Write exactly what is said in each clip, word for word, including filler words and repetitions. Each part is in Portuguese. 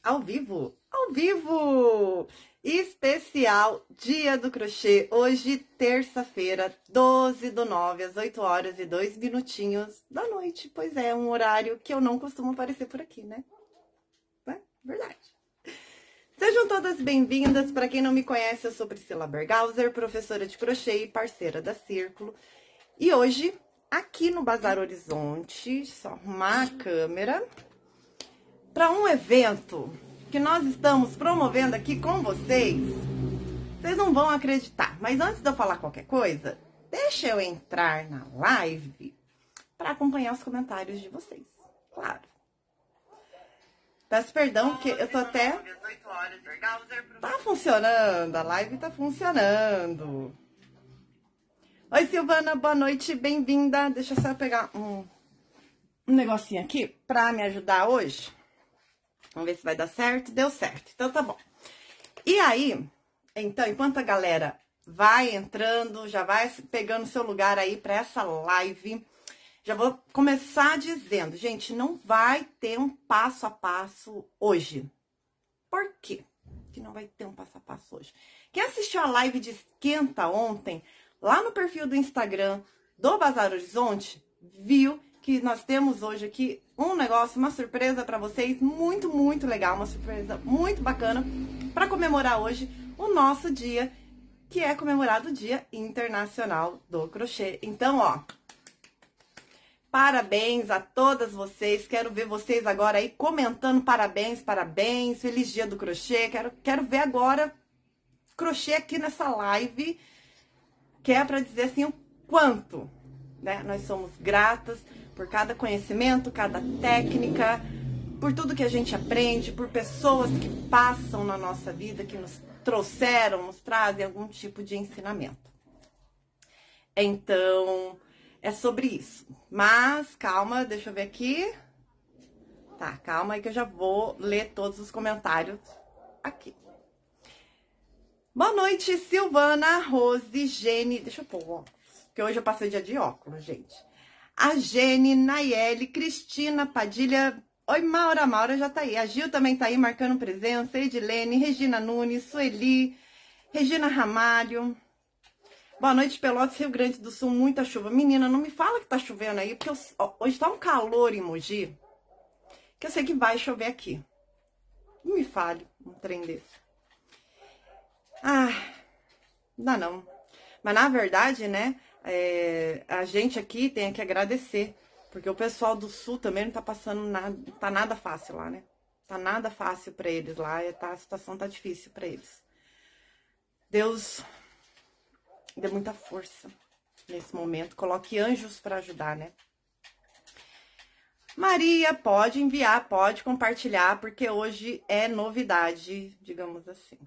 Ao vivo, ao vivo! Especial Dia do Crochê, hoje, terça-feira, doze do nove, às oito horas e dois minutinhos da noite. Pois é, um horário que eu não costumo aparecer por aqui, né? É verdade. Sejam todas bem-vindas. Para quem não me conhece, eu sou Priscila Bergauser, professora de crochê e parceira da Círculo. E hoje, aqui no Bazar Horizonte, só arrumar a câmera, para um evento que nós estamos promovendo aqui com vocês. Vocês não vão acreditar, mas antes de eu falar qualquer coisa, deixa eu entrar na live para acompanhar os comentários de vocês, claro. Peço perdão, que eu tô até... Tá funcionando, a live tá funcionando. Oi, Silvana, boa noite, bem-vinda. Deixa eu só pegar um, um negocinho aqui pra me ajudar hoje. Vamos ver se vai dar certo. Deu certo, então tá bom. E aí, então, enquanto a galera vai entrando, já vai pegando seu lugar aí pra essa live... Já vou começar dizendo, gente, não vai ter um passo a passo hoje. Por quê que não vai ter um passo a passo hoje? Quem assistiu a live de esquenta ontem, lá no perfil do Instagram do Bazar Horizonte, viu que nós temos hoje aqui um negócio, uma surpresa para vocês, muito, muito legal, uma surpresa muito bacana, para comemorar hoje o nosso dia, que é comemorado o Dia Internacional do Crochê. Então, ó... Parabéns a todas vocês, quero ver vocês agora aí comentando parabéns, parabéns, feliz dia do crochê, quero, quero ver agora crochê aqui nessa live, que é para dizer assim o quanto, né, nós somos gratas por cada conhecimento, cada técnica, por tudo que a gente aprende, por pessoas que passam na nossa vida, que nos trouxeram, nos trazem algum tipo de ensinamento. Então... é sobre isso. Mas, calma, deixa eu ver aqui. Tá, calma aí que eu já vou ler todos os comentários aqui. Boa noite, Silvana, Rose, Gene... Deixa eu pôr o óculos, porque hoje eu passei dia de óculos, gente. A Gene, Nayeli, Cristina, Padilha... Oi, Maura, Maura já tá aí. A Gil também tá aí, marcando presença. Edilene, Regina Nunes, Sueli, Regina Ramalho... Boa noite, Pelotas, Rio Grande do Sul, muita chuva. Menina, não me fala que tá chovendo aí, porque eu, ó, hoje tá um calor em Mogi, que eu sei que vai chover aqui. Não me fale um trem desse. Ah, não dá não. Mas na verdade, né, é, a gente aqui tem que agradecer, porque o pessoal do Sul também não tá passando nada, tá nada fácil lá, né? Tá nada fácil pra eles lá, tá, a situação tá difícil pra eles. Deus... dê muita força nesse momento. Coloque anjos para ajudar, né? Maria, pode enviar, pode compartilhar, porque hoje é novidade, digamos assim.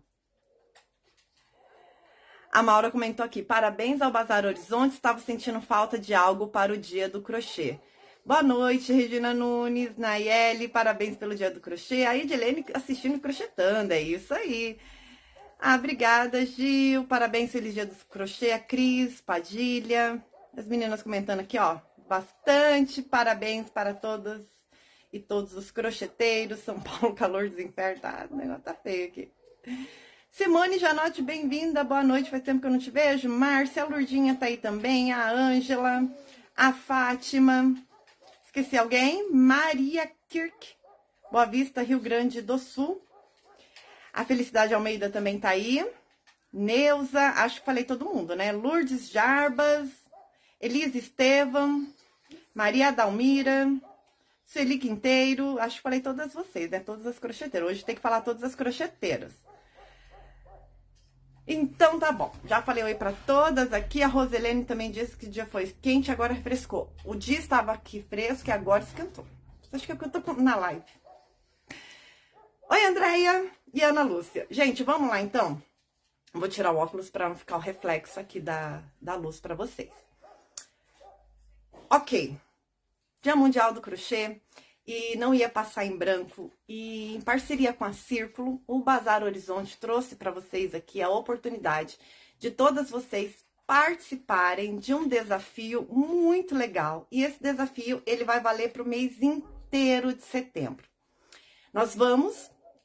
A Maura comentou aqui, parabéns ao Bazar Horizonte, estava sentindo falta de algo para o dia do crochê. Boa noite, Regina Nunes, Nayeli, parabéns pelo dia do crochê. A Edilene assistindo e crochetando, é isso aí. Ah, obrigada, Gil. Parabéns, feliz dia do crochê. A Cris, Padilha. As meninas comentando aqui, ó. Bastante parabéns para todas e todos os crocheteiros. São Paulo, calor dos infernos. Tá, o negócio tá feio aqui. Simone Janotti, bem-vinda. Boa noite, faz tempo que eu não te vejo. Márcia, a Lurdinha tá aí também. A Ângela, a Fátima. Esqueci alguém? Maria Kirk. Boa Vista, Rio Grande do Sul. A Felicidade Almeida também tá aí. Neuza, acho que falei todo mundo, né? Lourdes Jarbas, Elisa Estevam, Maria Dalmira, Sueli Quinteiro, acho que falei todas vocês, né? Todas as crocheteiras. Hoje tem que falar todas as crocheteiras. Então tá bom, já falei oi pra todas aqui. A Roselene também disse que o dia foi quente, agora refrescou. O dia estava aqui fresco e agora esquentou. Acho que é porque eu tô na live. Oi, Andréia e Ana Lúcia. Gente, vamos lá, então? Vou tirar o óculos para não ficar o reflexo aqui da, da luz para vocês. Ok. Dia Mundial do Crochê. E não ia passar em branco. E em parceria com a Círculo, o Bazar Horizonte trouxe para vocês aqui a oportunidade de todas vocês participarem de um desafio muito legal. E esse desafio, ele vai valer para o mês inteiro de setembro. Nós vamos...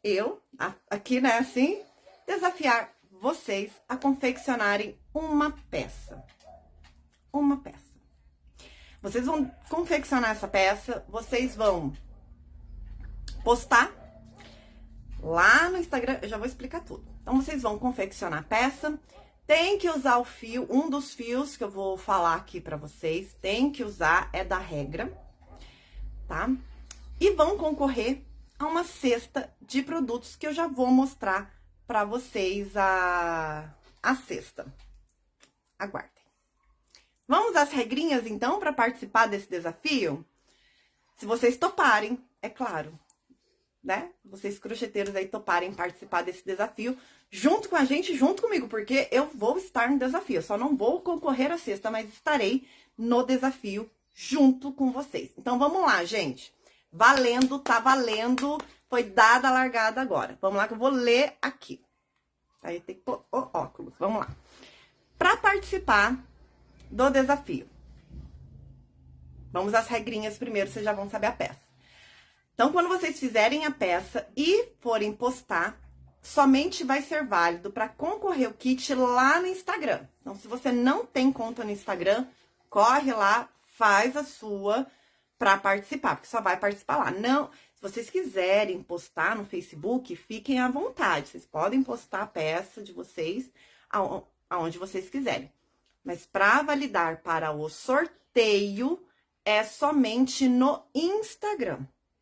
eu, aqui, né, assim, desafiar vocês a confeccionarem uma peça. Uma peça. Vocês vão confeccionar essa peça, vocês vão postar lá no Instagram, eu já vou explicar tudo. Então, vocês vão confeccionar a peça, tem que usar o fio, um dos fios que eu vou falar aqui pra vocês, tem que usar, é da regra, tá? E vão concorrer a uma cesta de produtos que eu já vou mostrar pra vocês a, a cesta. Aguardem. Vamos às regrinhas, então, para participar desse desafio? Se vocês toparem, é claro, né? Vocês crocheteiros aí toparem participar desse desafio junto com a gente, junto comigo, porque eu vou estar no desafio. Eu só não vou concorrer à cesta, mas estarei no desafio junto com vocês. Então, vamos lá, gente. Valendo, tá valendo. Foi dada a largada agora. Vamos lá que eu vou ler aqui. Aí tem que pôr o óculos. Vamos lá. Para participar do desafio. Vamos às regrinhas primeiro, vocês já vão saber a peça. Então, quando vocês fizerem a peça e forem postar, somente vai ser válido para concorrer o kit lá no Instagram. Então, se você não tem conta no Instagram, corre lá, faz a sua para participar, porque só vai participar lá. Não, se vocês quiserem postar no Facebook, fiquem à vontade. Vocês podem postar a peça de vocês aonde vocês quiserem. Mas para validar para o sorteio, é somente no Instagram.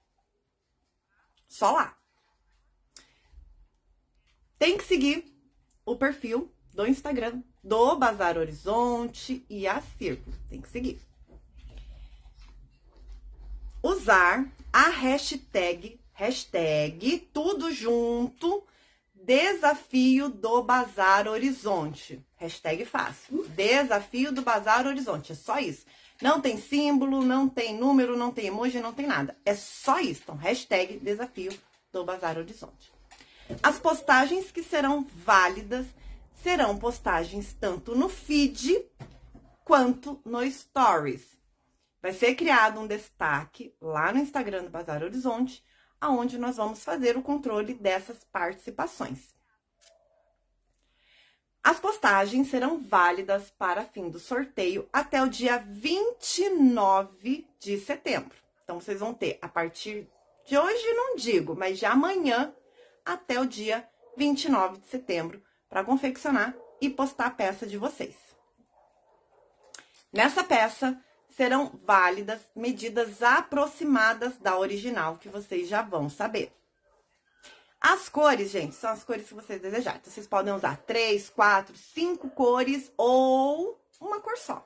Só lá. Tem que seguir o perfil do Instagram do Bazar Horizonte e a Círculo. Tem que seguir. Usar a hashtag, hashtag, tudo junto, desafio do Bazar Horizonte. Hashtag fácil. Desafio do Bazar Horizonte. É só isso. Não tem símbolo, não tem número, não tem emoji, não tem nada. É só isso. Então, hashtag desafio do Bazar Horizonte. As postagens que serão válidas serão postagens tanto no feed quanto no Stories. Vai ser criado um destaque lá no Instagram do Bazar Horizonte, aonde nós vamos fazer o controle dessas participações. As postagens serão válidas para fim do sorteio até o dia vinte e nove de setembro. Então, vocês vão ter, a partir de hoje, não digo, mas de amanhã até o dia vinte e nove de setembro, para confeccionar e postar a peça de vocês. Nessa peça, serão válidas medidas aproximadas da original, que vocês já vão saber. As cores, gente, são as cores que vocês desejarem. Então, vocês podem usar três, quatro, cinco cores ou uma cor só.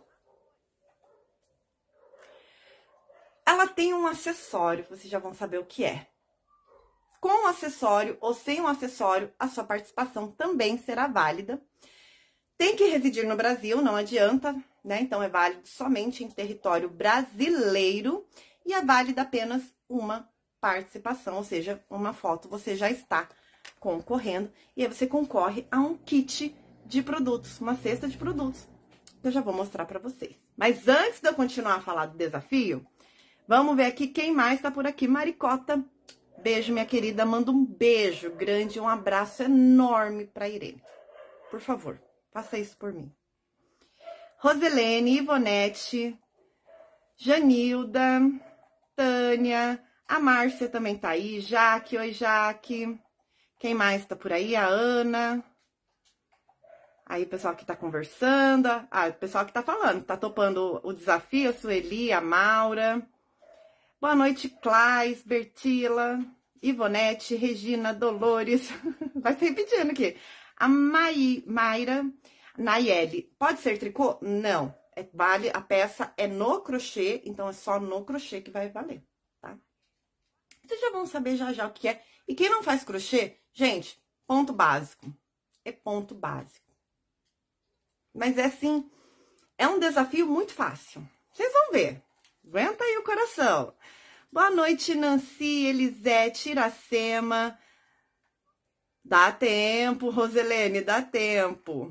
Ela tem um acessório, vocês já vão saber o que é. Com o acessório ou sem o acessório, a sua participação também será válida. Tem que residir no Brasil, não adianta, né? Então, é válido somente em território brasileiro e é válida apenas uma participação, ou seja, uma foto, você já está concorrendo. E aí, você concorre a um kit de produtos, uma cesta de produtos, que eu já vou mostrar para vocês. Mas antes de eu continuar a falar do desafio, vamos ver aqui quem mais tá por aqui. Maricota, beijo, minha querida, manda um beijo grande, um abraço enorme para Irene. Por favor, faça isso por mim. Roselene, Ivonete, Janilda, Tânia, a Márcia também tá aí, Jaque, oi Jaque. Quem mais tá por aí? A Ana. Aí o pessoal que tá conversando. Ah, o pessoal que tá falando, tá topando o desafio, a Sueli, a Maura. Boa noite, Clais, Bertila, Ivonete, Regina, Dolores. Vai se repetindo aqui. A Mai, Mayra, Nayeli. Pode ser tricô? Não. É, vale, a peça é no crochê, então é só no crochê que vai valer, tá? Vocês já vão saber já já o que é. E quem não faz crochê, gente, ponto básico. É ponto básico. Mas é assim, é um desafio muito fácil. Vocês vão ver. Aguenta aí o coração. Boa noite, Nancy, Elisete, Iracema. Dá tempo, Roselene, dá tempo.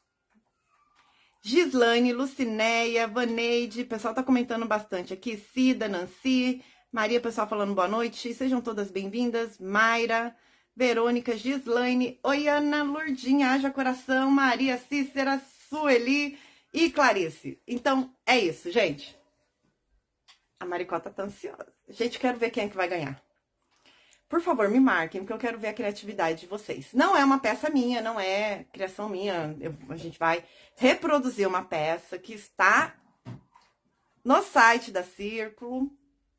Gislaine, Lucinéia, Vaneide, o pessoal tá comentando bastante aqui. Cida, Nancy, Maria, pessoal falando boa noite. Sejam todas bem-vindas. Mayra, Verônica, Gislaine, oi, Ana, Lourdinha, Haja Coração, Maria Cícera, Sueli e Clarice. Então, é isso, gente. A Maricota tá ansiosa. Gente, quero ver quem é que vai ganhar. Por favor, me marquem, porque eu quero ver a criatividade de vocês. Não é uma peça minha, não é criação minha. Eu, a gente vai reproduzir uma peça que está no site da Círculo.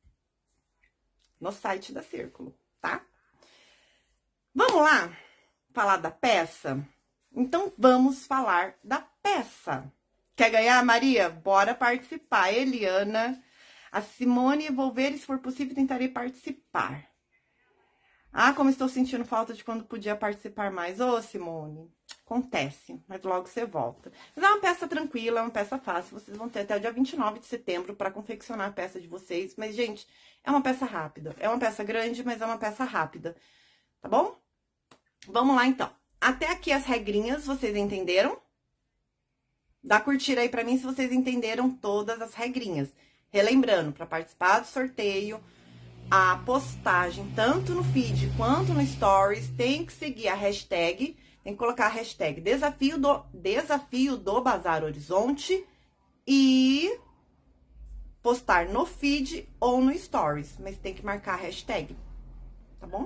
No site da Círculo, tá? Vamos lá falar da peça? Então, vamos falar da peça. Quer ganhar, Maria? Bora participar. Eliana, a Simone, vou ver, se for possível, tentarei participar. Ah, como estou sentindo falta de quando podia participar mais. Ô, Simone, acontece, mas logo você volta. Mas é uma peça tranquila, é uma peça fácil. Vocês vão ter até o dia vinte e nove de setembro para confeccionar a peça de vocês. Mas, gente, é uma peça rápida. É uma peça grande, mas é uma peça rápida. Tá bom? Vamos lá, então. Até aqui as regrinhas, vocês entenderam? Dá curtir aí pra mim se vocês entenderam todas as regrinhas. Relembrando, para participar do sorteio, a postagem, tanto no feed quanto no stories, tem que seguir a hashtag, tem que colocar a hashtag desafio do, desafio do Bazar Horizonte e postar no feed ou no stories, mas tem que marcar a hashtag, tá bom?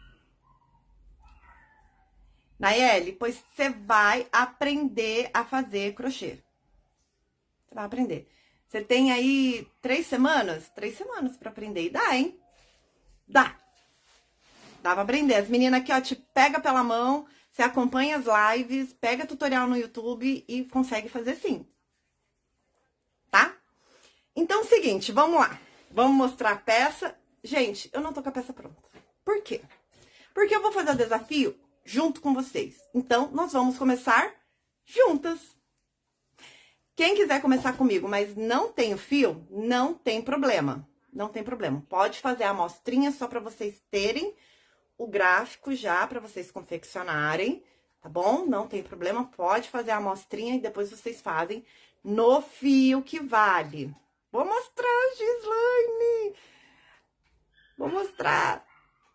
Nayeli, pois você vai aprender a fazer crochê. Você vai aprender. Você tem aí três semanas? Três semanas pra aprender. E dá, hein? Dá. Dá pra aprender. As meninas aqui, ó, te pega pela mão, você acompanha as lives, pega tutorial no YouTube e consegue fazer sim. Tá? Então, seguinte, vamos lá. Vamos mostrar a peça. Gente, eu não tô com a peça pronta. Por quê? Porque eu vou fazer o desafio junto com vocês. Então, nós vamos começar juntas. Quem quiser começar comigo, mas não tem o fio, não tem problema. Não tem problema. Pode fazer a amostrinha só para vocês terem o gráfico já, para vocês confeccionarem, tá bom? Não tem problema, pode fazer a amostrinha e depois vocês fazem no fio que vale. Vou mostrar, Gislaine! Vou mostrar.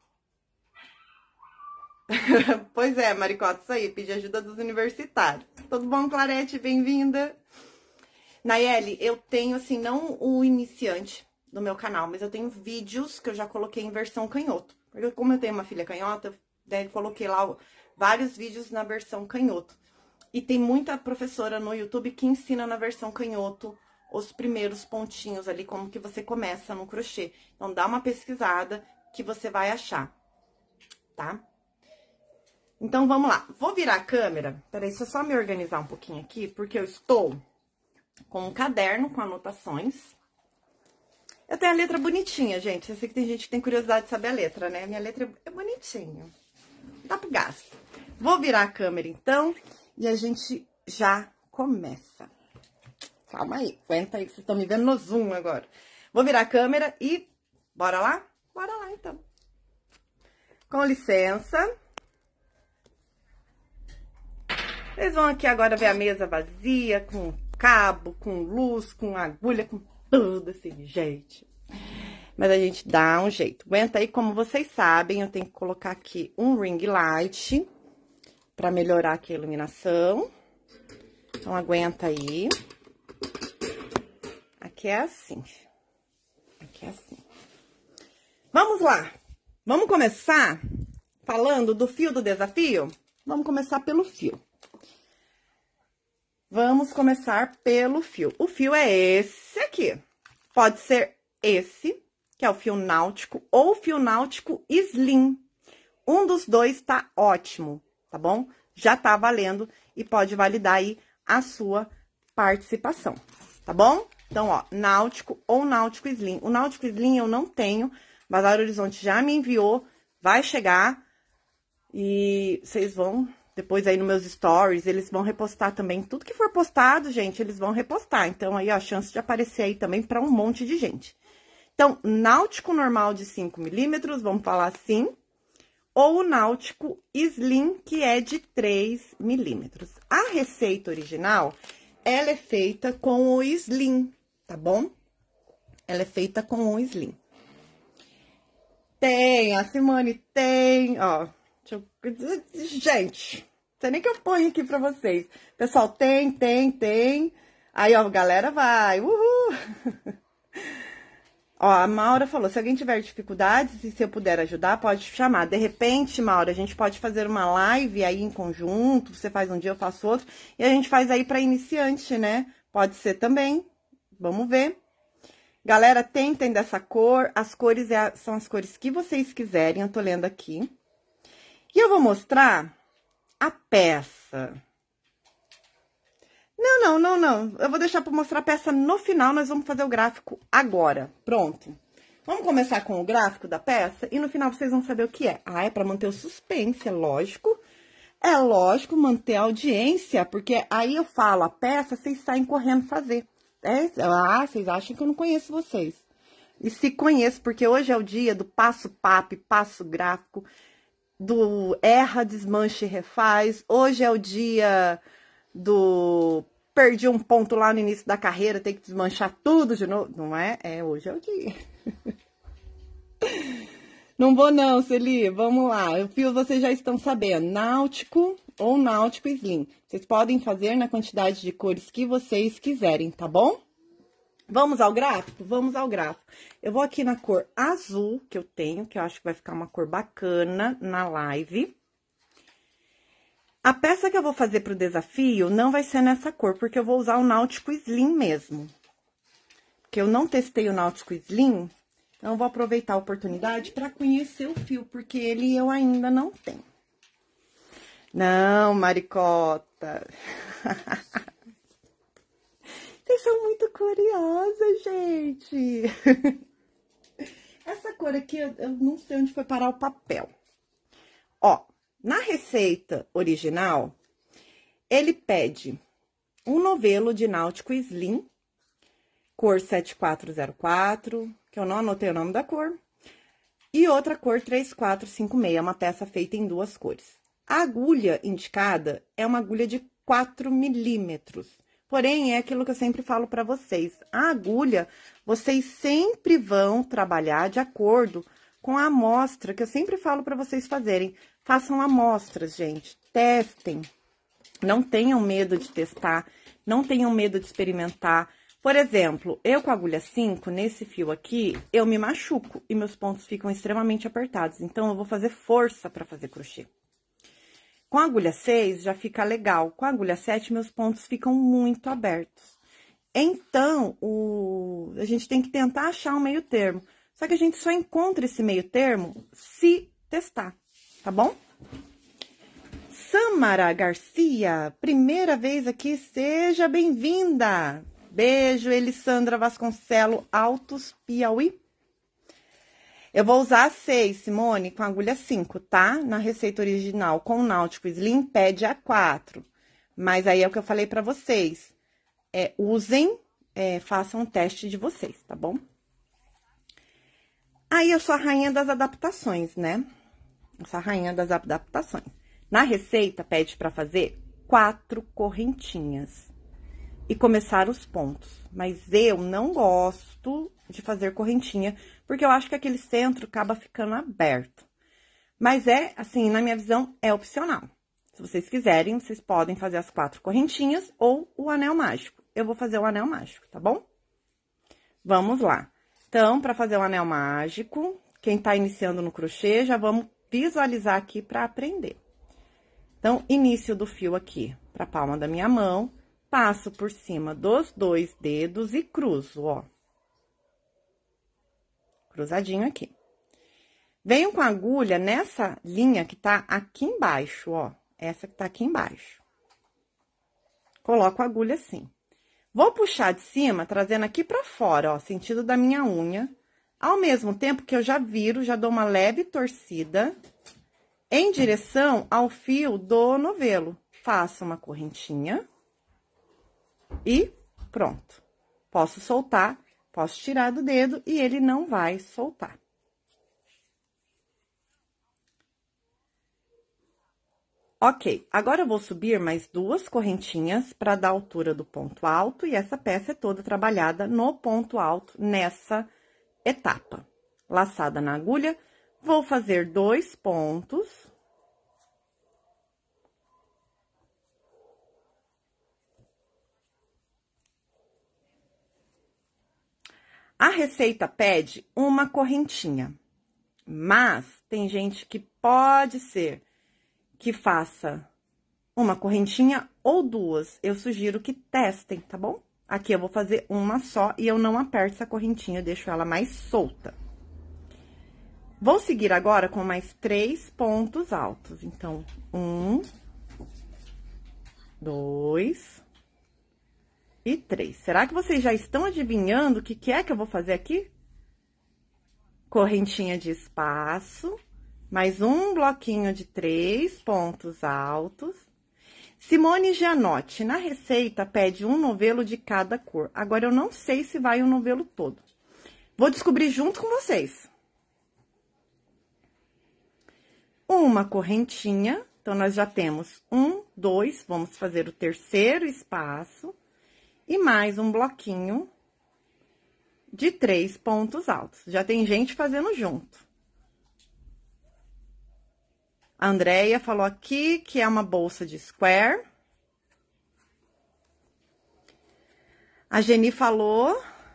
Pois é, Maricota, isso aí, pedir ajuda dos universitários. Tudo bom, Clarete? Bem-vinda! Nayeli, eu tenho, assim, não o iniciante do meu canal, mas eu tenho vídeos que eu já coloquei em versão canhoto. Porque como eu tenho uma filha canhota, daí coloquei lá vários vídeos na versão canhoto. E tem muita professora no YouTube que ensina na versão canhoto os primeiros pontinhos ali, como que você começa no crochê. Então, dá uma pesquisada que você vai achar, tá? Então, vamos lá. Vou virar a câmera. Peraí, deixa eu só me organizar um pouquinho aqui, porque eu estou com um caderno com anotações. Eu tenho a letra bonitinha, gente. Eu sei que tem gente que tem curiosidade de saber a letra, né? Minha letra é bonitinha. Dá pro gasto. Vou virar a câmera, então, e a gente já começa. Calma aí, aguenta aí, que vocês estão me vendo no Zoom agora. Vou virar a câmera e... Bora lá? Bora lá, então. Com licença. Vocês vão aqui agora ver a mesa vazia, com cabo, com luz, com agulha, com tudo assim, gente. Mas a gente dá um jeito. Aguenta aí, como vocês sabem, eu tenho que colocar aqui um ring light pra melhorar aqui a iluminação. Então, aguenta aí. Aqui é assim. Aqui é assim. Vamos lá. Vamos começar falando do fio do desafio? Vamos começar pelo fio. Vamos começar pelo fio. O fio é esse aqui. Pode ser esse, que é o fio náutico, ou o fio náutico slim. Um dos dois tá ótimo, tá bom? Já tá valendo e pode validar aí a sua participação, tá bom? Então, ó, náutico ou náutico slim. O náutico slim eu não tenho, Bazar Horizonte já me enviou, vai chegar e vocês vão... Depois aí nos meus stories, eles vão repostar também. Tudo que for postado, gente, eles vão repostar. Então, aí, ó, a chance de aparecer aí também para um monte de gente. Então, náutico normal de cinco milímetros, vamos falar assim. Ou o náutico slim, que é de três milímetros. A receita original, ela é feita com o slim, tá bom? Ela é feita com o slim. Tem, a Simone tem, ó... Deixa eu... Gente, não sei nem que eu ponho aqui pra vocês. Pessoal, tem, tem, tem. Aí, ó, a galera vai. Uhul! Ó, a Maura falou, se alguém tiver dificuldades e se eu puder ajudar, pode chamar. De repente, Maura, a gente pode fazer uma live aí em conjunto, você faz um dia, eu faço outro, e a gente faz aí para iniciante, né? Pode ser também, vamos ver. Galera, tentem dessa cor, as cores é, são as cores que vocês quiserem, eu tô lendo aqui. E eu vou mostrar a peça. Não, não, não, não. Eu vou deixar para mostrar a peça no final, nós vamos fazer o gráfico agora. Pronto. Vamos começar com o gráfico da peça e no final vocês vão saber o que é. Ah, é para manter o suspense, é lógico. É lógico manter a audiência, porque aí eu falo a peça, vocês saem correndo fazer. É, ah, vocês acham que eu não conheço vocês. E se conheço, porque hoje é o dia do passo papo, passo gráfico, do erra, desmanche e refaz. Hoje é o dia do perdi um ponto lá no início da carreira, tem que desmanchar tudo de novo. Não é? É, hoje é o dia. Não vou não, Celi, vamos lá. O fio vocês já estão sabendo, náutico ou náutico slim. Vocês podem fazer na quantidade de cores que vocês quiserem, tá bom? Vamos ao gráfico? Vamos ao gráfico. Eu vou aqui na cor azul que eu tenho, que eu acho que vai ficar uma cor bacana na live. A peça que eu vou fazer pro desafio não vai ser nessa cor, porque eu vou usar o náutico slim mesmo. Porque eu não testei o náutico slim, então eu vou aproveitar a oportunidade para conhecer o fio, porque ele eu ainda não tenho. Não, Maricota. Vocês são muito curiosas, gente. Essa cor aqui, eu, eu não sei onde foi parar o papel. Ó. Na receita original, ele pede um novelo de náutico slim, cor sete quatro zero quatro, que eu não anotei o nome da cor, e outra cor três quatro cinco seis, uma peça feita em duas cores. A agulha indicada é uma agulha de quatro milímetros, porém, é aquilo que eu sempre falo para vocês, a agulha, vocês sempre vão trabalhar de acordo com a amostra, que eu sempre falo para vocês fazerem. Façam amostras, gente. Testem. Não tenham medo de testar. Não tenham medo de experimentar. Por exemplo, eu com a agulha cinco, nesse fio aqui, eu me machuco e meus pontos ficam extremamente apertados. Então, eu vou fazer força para fazer crochê. Com a agulha seis, já fica legal. Com a agulha sete, meus pontos ficam muito abertos. Então, o... a gente tem que tentar achar um meio termo. Só que a gente só encontra esse meio termo se testar, tá bom? Samara Garcia, primeira vez aqui, seja bem-vinda. Beijo, Elisandra Vasconcelo, Altos, Piauí. Eu vou usar a seis, Simone, com a agulha cinco, tá? Na receita original, com o náutico slim, pede a quatro. Mas aí é o que eu falei pra vocês. É, usem, é, façam um teste de vocês, tá bom? Aí, eu sou a rainha das adaptações, né? Eu sou a rainha das adaptações. Na receita, pede pra fazer quatro correntinhas e começar os pontos. Mas eu não gosto de fazer correntinha, porque eu acho que aquele centro acaba ficando aberto. Mas é, assim, na minha visão, é opcional. Se vocês quiserem, vocês podem fazer as quatro correntinhas ou o anel mágico. Eu vou fazer o anel mágico, tá bom? Vamos lá. Então, para fazer o anel mágico, quem tá iniciando no crochê, já vamos visualizar aqui para aprender. Então, início do fio aqui para a palma da minha mão, passo por cima dos dois dedos e cruzo, ó. Cruzadinho aqui. Venho com a agulha nessa linha que tá aqui embaixo, ó. Essa que tá aqui embaixo. Coloco a agulha assim. Vou puxar de cima, trazendo aqui pra fora, ó, sentido da minha unha. Ao mesmo tempo que eu já viro, já dou uma leve torcida em direção ao fio do novelo. Faço uma correntinha e pronto. Posso soltar, posso tirar do dedo e ele não vai soltar. Ok, agora eu vou subir mais duas correntinhas para dar a altura do ponto alto e essa peça é toda trabalhada no ponto alto nessa etapa. Laçada na agulha, vou fazer dois pontos A receita pede uma correntinha, mas tem gente que pode ser que faça uma correntinha ou duas. Eu sugiro que testem, tá bom? Aqui eu vou fazer uma só e eu não aperto essa correntinha, eu deixo ela mais solta. Vou seguir agora com mais três pontos altos. Então, um, dois e três. Será que vocês já estão adivinhando o que que é que eu vou fazer aqui? Correntinha de espaço, mais um bloquinho de três pontos altos. Simone Gianotti, na receita, pede um novelo de cada cor. Agora, eu não sei se vai um novelo todo. Vou descobrir junto com vocês. Uma correntinha, então, nós já temos um, dois, vamos fazer o terceiro espaço. E mais um bloquinho de três pontos altos. Já tem gente fazendo junto. A Andrea falou aqui que é uma bolsa de square. A Geni falou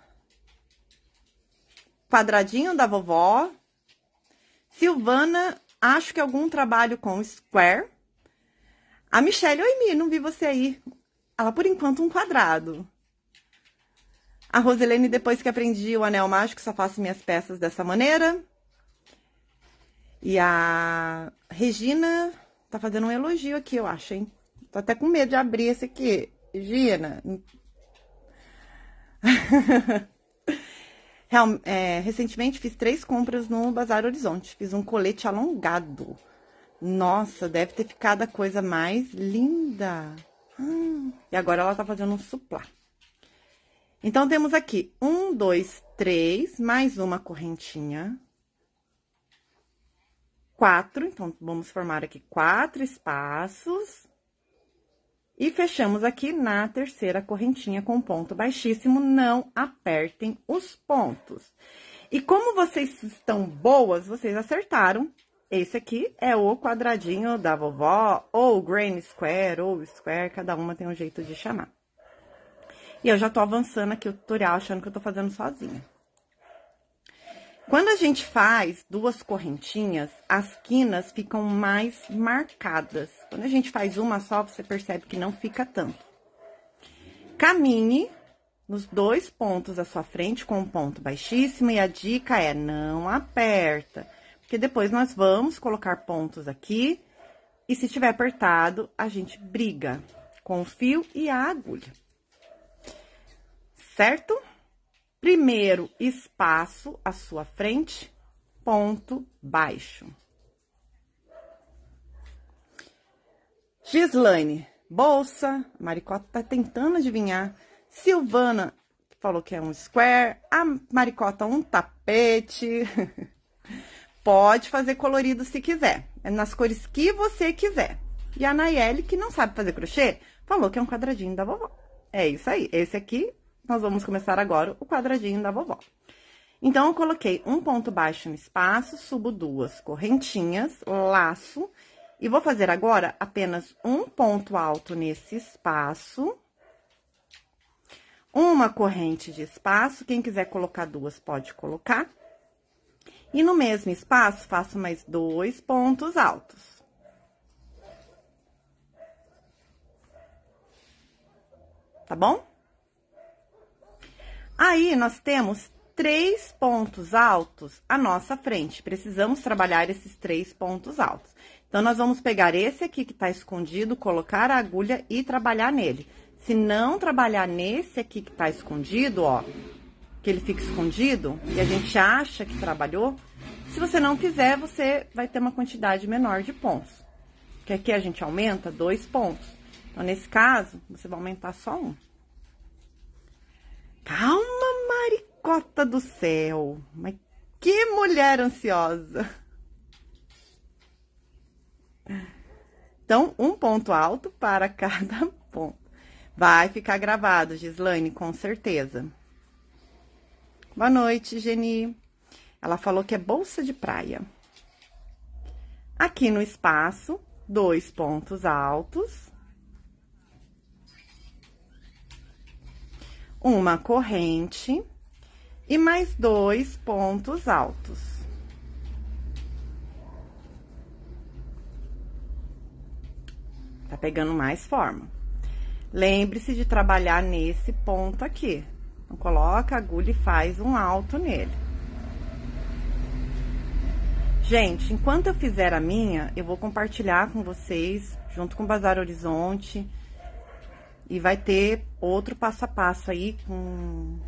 quadradinho da vovó. Silvana, acho que algum trabalho com square. A Michelle, oi, Mi, não vi você aí. Ela, por enquanto, um quadrado. A Roselene, depois que aprendi o anel mágico, só faço minhas peças dessa maneira. E a Regina tá fazendo um elogio aqui, eu acho, hein? Tô até com medo de abrir esse aqui. Regina. Real, é, recentemente fiz três compras no Bazar Horizonte. Fiz um colete alongado. Nossa, deve ter ficado a coisa mais linda. Hum, e agora ela tá fazendo um suplá. Então, temos aqui um, dois, três, mais uma correntinha. Quatro, então, vamos formar aqui quatro espaços. E fechamos aqui na terceira correntinha com ponto baixíssimo. Não apertem os pontos. E como vocês estão boas, vocês acertaram. Esse aqui é o quadradinho da vovó, ou granny square, ou square, cada uma tem um jeito de chamar. E eu já tô avançando aqui o tutorial, achando que eu tô fazendo sozinha. Quando a gente faz duas correntinhas, as quinas ficam mais marcadas. Quando a gente faz uma só, você percebe que não fica tanto. Caminhe nos dois pontos à sua frente com um ponto baixíssimo e a dica é não aperta. Porque depois nós vamos colocar pontos aqui e se tiver apertado, a gente briga com o fio e a agulha. Certo? Primeiro espaço à sua frente, ponto baixo. Gislaine, bolsa. Maricota tá tentando adivinhar. Silvana falou que é um square. A Maricota, um tapete. Pode fazer colorido se quiser. É nas cores que você quiser. E a Nayeli, que não sabe fazer crochê, falou que é um quadradinho da vovó. É isso aí. Esse aqui, nós vamos começar agora o quadradinho da vovó. Então, eu coloquei um ponto baixo no espaço, subo duas correntinhas, laço. E vou fazer agora apenas um ponto alto nesse espaço. Uma corrente de espaço. Quem quiser colocar duas, pode colocar. E no mesmo espaço, faço mais dois pontos altos. Tá bom? Aí, nós temos três pontos altos à nossa frente. Precisamos trabalhar esses três pontos altos. Então, nós vamos pegar esse aqui que tá escondido, colocar a agulha e trabalhar nele. Se não trabalhar nesse aqui que tá escondido, ó, que ele fica escondido, e a gente acha que trabalhou, se você não fizer, você vai ter uma quantidade menor de pontos. Porque aqui a gente aumenta dois pontos. Então, nesse caso, você vai aumentar só um. Calma, Maricota do céu! Mas que mulher ansiosa! Então, um ponto alto para cada ponto. Vai ficar gravado, Gislaine, com certeza. Boa noite, Geni. Ela falou que é bolsa de praia. Aqui no espaço, dois pontos altos. Uma corrente. e mais dois pontos altos. Tá pegando mais forma. Lembre-se de trabalhar nesse ponto aqui. Então, coloca a agulha e faz um alto nele. Gente, enquanto eu fizer a minha, eu vou compartilhar com vocês, junto com o Bazar Horizonte. E vai ter outro passo a passo aí, com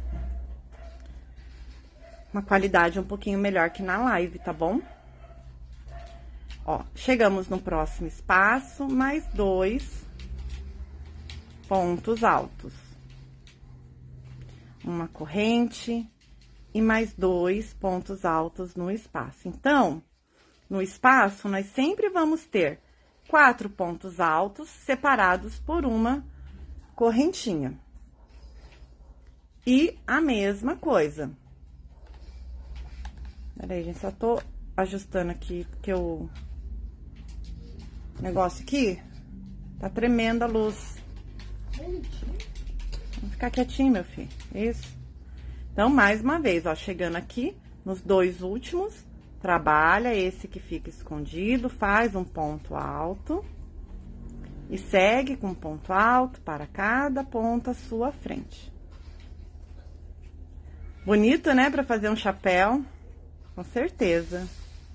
uma qualidade um pouquinho melhor que na live, tá bom? Ó, chegamos no próximo espaço, mais dois pontos altos. Uma corrente e mais dois pontos altos no espaço. Então, no espaço, nós sempre vamos ter quatro pontos altos separados por uma correntinha. E a mesma coisa. Peraí, gente, só tô ajustando aqui, porque o negócio aqui tá tremendo a luz. Vamos ficar quietinho, meu filho. Isso. Então, mais uma vez, ó, chegando aqui nos dois últimos, trabalha esse que fica escondido, faz um ponto alto e segue com um ponto alto para cada ponto à sua frente. Bonito, né, para fazer um chapéu? Com certeza.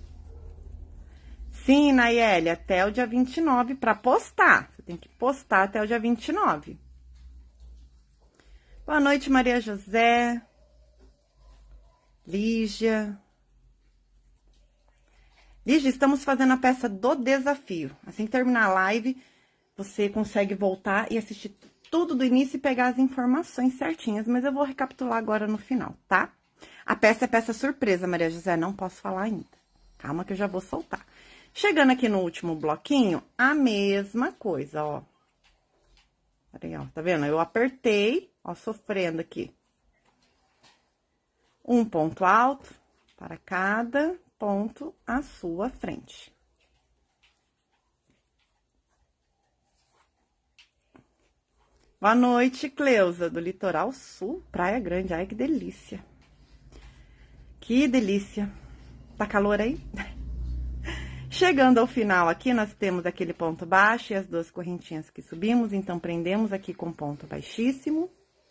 Sim, Nayeli, até o dia vinte e nove para postar. Você tem que postar até o dia vinte e nove. Boa noite, Maria José. Lígia. Lígia, estamos fazendo a peça do desafio. Assim que terminar a live, você consegue voltar e assistir tudo do início e pegar as informações certinhas. Mas eu vou recapitular agora no final, tá? A peça é peça surpresa, Maria José, não posso falar ainda. Calma que eu já vou soltar. Chegando aqui no último bloquinho, a mesma coisa, ó. Peraí, ó, tá vendo? Eu apertei, ó, sofrendo aqui. Um ponto alto para cada ponto à sua frente. Boa noite, Cleusa, do Litoral Sul, Praia Grande. Ai, que delícia. Que delícia. Tá calor aí? Chegando ao final aqui, nós temos aquele ponto baixo e as duas correntinhas que subimos. Então, prendemos aqui com ponto baixíssimo.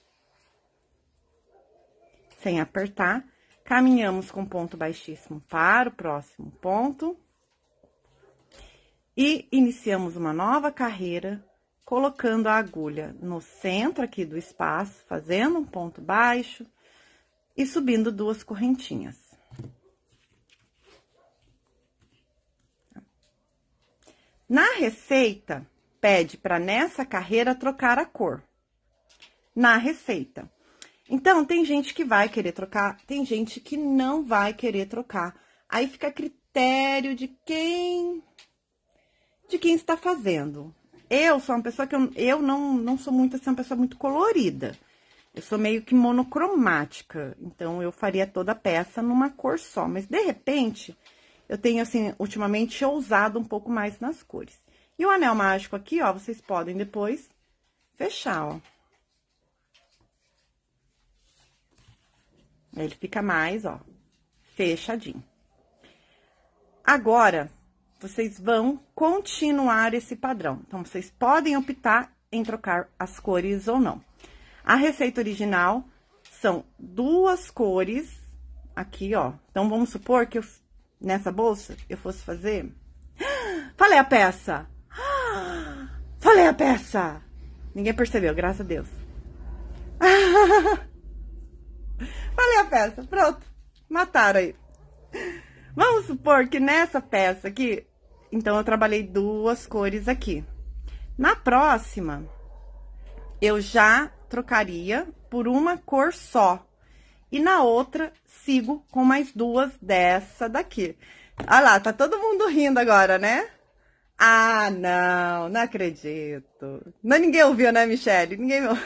Sem apertar. Caminhamos com ponto baixíssimo para o próximo ponto. E iniciamos uma nova carreira, colocando a agulha no centro aqui do espaço, fazendo um ponto baixo e subindo duas correntinhas. Na receita, pede para nessa carreira trocar a cor. Na receita. Então, tem gente que vai querer trocar, tem gente que não vai querer trocar. Aí fica a critério de quem, de quem está fazendo. Eu sou uma pessoa que eu, eu não, não sou muito assim, uma pessoa muito colorida. Eu sou meio que monocromática, então eu faria toda a peça numa cor só. Mas, de repente, eu tenho, assim, ultimamente ousado um pouco mais nas cores. E o anel mágico aqui, ó, vocês podem depois fechar, ó. Ele fica mais, ó, fechadinho. Agora, vocês vão continuar esse padrão. Então, vocês podem optar em trocar as cores ou não. A receita original são duas cores aqui, ó. Então, vamos supor que eu, nessa bolsa eu fosse fazer... Falei a peça! Falei a peça! Ninguém percebeu, graças a Deus. Falei a peça, pronto. Mataram aí. Vamos supor que nessa peça aqui, então, eu trabalhei duas cores aqui. Na próxima, eu já trocaria por uma cor só. E na outra, sigo com mais duas dessa daqui. Olha lá, tá todo mundo rindo agora, né? Ah, não, não acredito. Não, ninguém ouviu, né, Michele? Ninguém ouviu.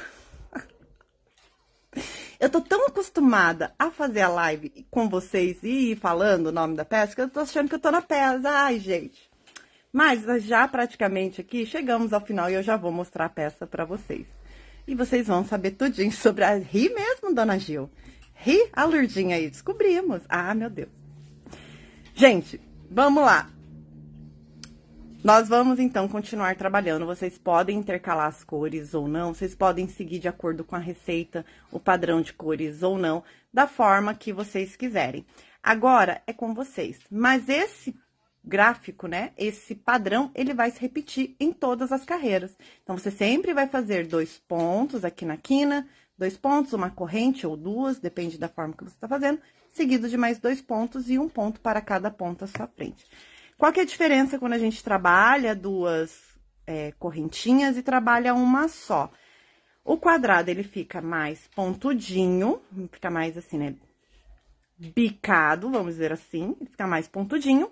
Eu tô tão acostumada a fazer a live com vocês e ir falando o nome da peça, que eu tô achando que eu tô na peça. Ai, gente. Mas já praticamente aqui, chegamos ao final e eu já vou mostrar a peça pra vocês. E vocês vão saber tudinho sobre a... Ri mesmo, dona Gil. Ri a Lurdinha aí, descobrimos. Ah, meu Deus. Gente, vamos lá. Nós vamos, então, continuar trabalhando. Vocês podem intercalar as cores ou não. Vocês podem seguir de acordo com a receita, o padrão de cores ou não, da forma que vocês quiserem. Agora, é com vocês. Mas esse gráfico, né, esse padrão, ele vai se repetir em todas as carreiras. Então, você sempre vai fazer dois pontos aqui na quina, dois pontos, uma corrente ou duas, depende da forma que você está fazendo, seguido de mais dois pontos e um ponto para cada ponto à sua frente. Qual que é a diferença quando a gente trabalha duas é, correntinhas e trabalha uma só? O quadrado, ele fica mais pontudinho, fica mais assim, né, bicado, vamos dizer assim, ele fica mais pontudinho.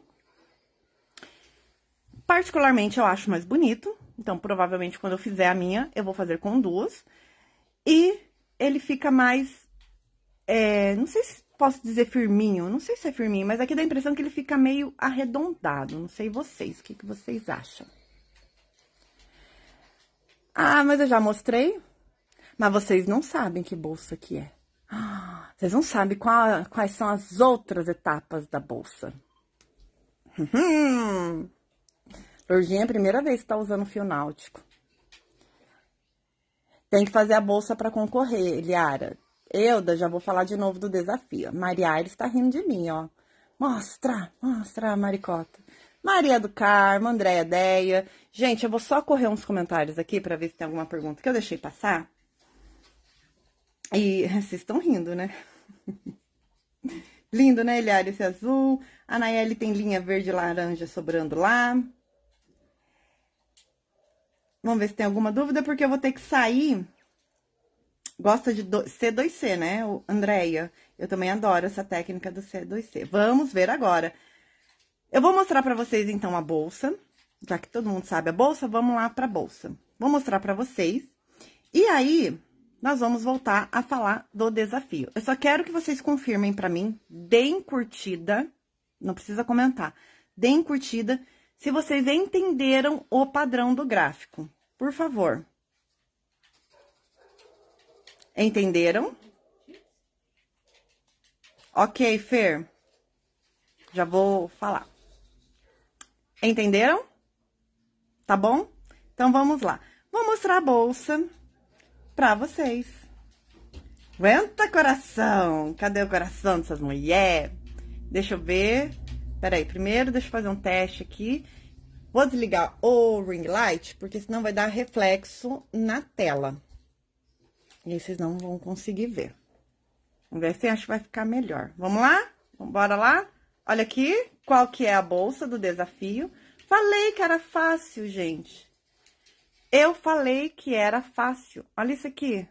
Particularmente, eu acho mais bonito, então, provavelmente, quando eu fizer a minha, eu vou fazer com duas. E ele fica mais, é, não sei se posso dizer firminho, não sei se é firminho, mas aqui dá a impressão que ele fica meio arredondado. Não sei vocês, o que, que vocês acham? Ah, mas eu já mostrei. Mas vocês não sabem que bolsa que é. Vocês não sabem qual, quais são as outras etapas da bolsa. Hum. Lurdinha é a primeira vez que tá usando fio náutico. Tem que fazer a bolsa para concorrer, Eliara. Euda, já vou falar de novo do desafio. Maria Aires está rindo de mim, ó. Mostra, mostra, Maricota. Maria do Carmo, Andréia Deia. Gente, eu vou só correr uns comentários aqui para ver se tem alguma pergunta que eu deixei passar. E vocês estão rindo, né? Lindo, né, Eliara, esse azul. A Nayeli tem linha verde e laranja sobrando lá. Vamos ver se tem alguma dúvida, porque eu vou ter que sair. Gosta de C dois C, né, o Andréia? Eu também adoro essa técnica do C dois C. Vamos ver agora. Eu vou mostrar pra vocês, então, a bolsa. Já que todo mundo sabe a bolsa, vamos lá pra bolsa. Vou mostrar pra vocês. E aí, nós vamos voltar a falar do desafio. Eu só quero que vocês confirmem pra mim, deem curtida, não precisa comentar, deem curtida se vocês entenderam o padrão do gráfico. Por favor. Entenderam? Ok, Fer. Já vou falar. Entenderam? Tá bom? Então, vamos lá. Vou mostrar a bolsa pra vocês. Aguenta, coração! Cadê o coração dessas mulheres? Deixa eu ver. Peraí, primeiro deixa eu fazer um teste aqui. Vou desligar o ring light, porque senão vai dar reflexo na tela. E aí vocês não vão conseguir ver. Vamos ver se acho que vai ficar melhor. Vamos lá? Vamos bora lá? Olha aqui, qual que é a bolsa do desafio. Falei que era fácil, gente. Eu falei que era fácil. Olha isso aqui.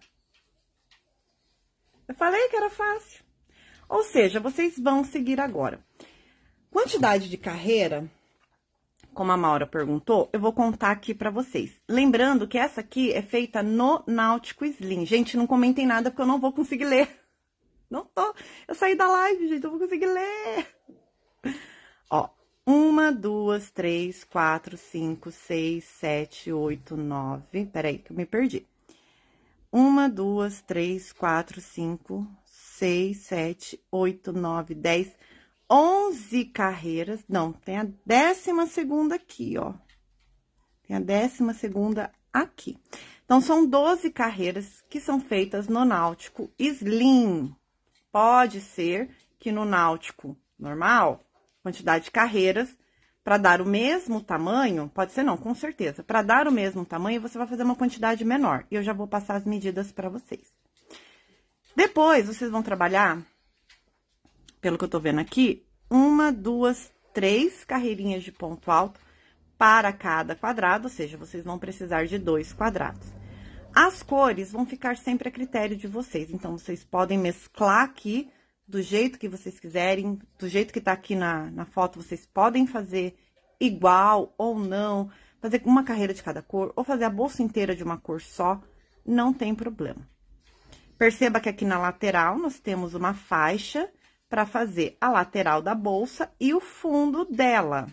Eu falei que era fácil. Ou seja, vocês vão seguir agora. Quantidade de carreira, como a Maura perguntou, eu vou contar aqui pra vocês. Lembrando que essa aqui é feita no Náutico Slim. Gente, não comentem nada porque eu não vou conseguir ler. Não tô. Eu saí da live, gente, eu vou conseguir ler. Ó, uma, duas, três, quatro, cinco, seis, sete, oito, nove. Peraí, que eu me perdi. Uma, duas, três, quatro, cinco, seis, sete, oito, nove, dez. onze carreiras, não, tem a décima segunda aqui, ó. Tem a décima segunda aqui. Então, são doze carreiras que são feitas no Náutico Slim. Pode ser que no Náutico normal, quantidade de carreiras, para dar o mesmo tamanho, pode ser não, com certeza. Para dar o mesmo tamanho, você vai fazer uma quantidade menor. E eu já vou passar as medidas para vocês. Depois, vocês vão trabalhar... Pelo que eu tô vendo aqui, uma, duas, três carreirinhas de ponto alto para cada quadrado, ou seja, vocês vão precisar de dois quadrados. As cores vão ficar sempre a critério de vocês, então, vocês podem mesclar aqui do jeito que vocês quiserem, do jeito que tá aqui na, na foto, vocês podem fazer igual ou não, fazer uma carreira de cada cor, ou fazer a bolsa inteira de uma cor só, não tem problema. Perceba que aqui na lateral nós temos uma faixa para fazer a lateral da bolsa e o fundo dela.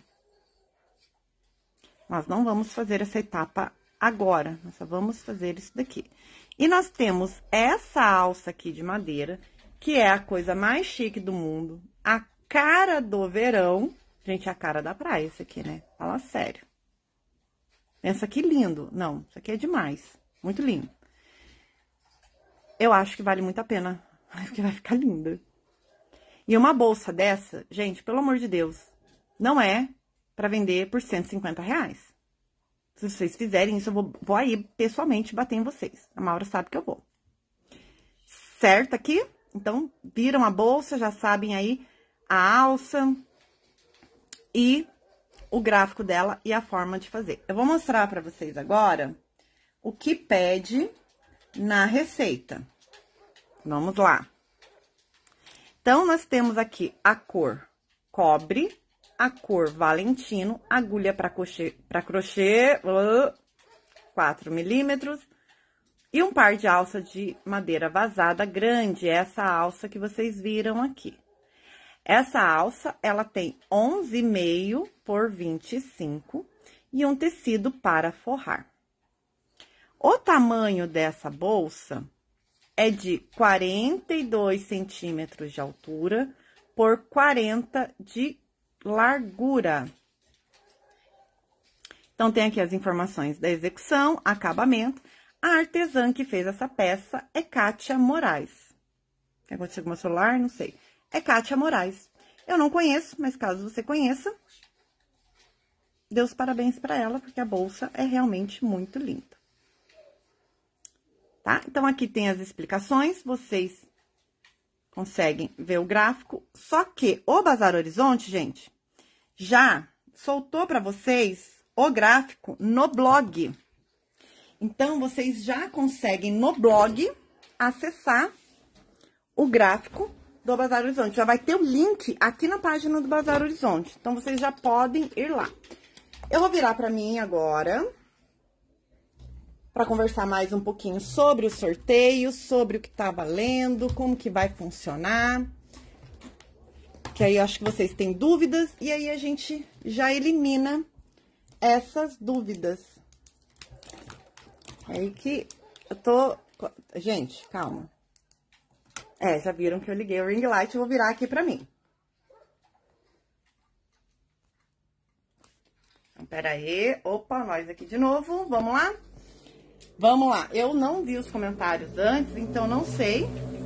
Nós não vamos fazer essa etapa agora, nós só vamos fazer isso daqui. E nós temos essa alça aqui de madeira, que é a coisa mais chique do mundo, a cara do verão. Gente, a cara da praia esse aqui, né? Fala sério. Pensa que lindo. Não, isso aqui é demais. Muito lindo. Eu acho que vale muito a pena, porque vai ficar linda. E uma bolsa dessa, gente, pelo amor de Deus, não é pra vender por cento e cinquenta reais. Se vocês fizerem isso, eu vou, vou aí pessoalmente bater em vocês. A Maura sabe que eu vou. Certo aqui? Então, viram a bolsa, já sabem aí a alça e o gráfico dela e a forma de fazer. Eu vou mostrar pra vocês agora o que pede na receita. Vamos lá. Então, nós temos aqui a cor cobre, a cor valentino, agulha para crochê, para crochê, quatro milímetros, e um par de alça de madeira vazada grande, essa alça que vocês viram aqui. Essa alça, ela tem onze e meio por vinte e cinco e um tecido para forrar. O tamanho dessa bolsa é de quarenta e dois centímetros de altura por quarenta de largura. Então, tem aqui as informações da execução, acabamento. A artesã que fez essa peça é Kátia Moraes. O que aconteceu com o meu celular? Não sei. É Kátia Moraes. Eu não conheço, mas caso você conheça, dê os parabéns para ela, porque a bolsa é realmente muito linda. Tá? Então, aqui tem as explicações, vocês conseguem ver o gráfico. Só que o Bazar Horizonte, gente, já soltou para vocês o gráfico no blog. Então, vocês já conseguem no blog acessar o gráfico do Bazar Horizonte. Já vai ter o link aqui na página do Bazar Horizonte. Então, vocês já podem ir lá. Eu vou virar para mim agora para conversar mais um pouquinho sobre o sorteio, sobre o que tá valendo, como que vai funcionar. Que aí eu acho que vocês têm dúvidas e aí a gente já elimina essas dúvidas. É aí que eu tô... Gente, calma. É, já viram que eu liguei o ring light, eu vou virar aqui pra mim. Então, pera aí. Opa, nós aqui de novo. Vamos lá? Vamos lá. Eu não vi os comentários antes, então não sei.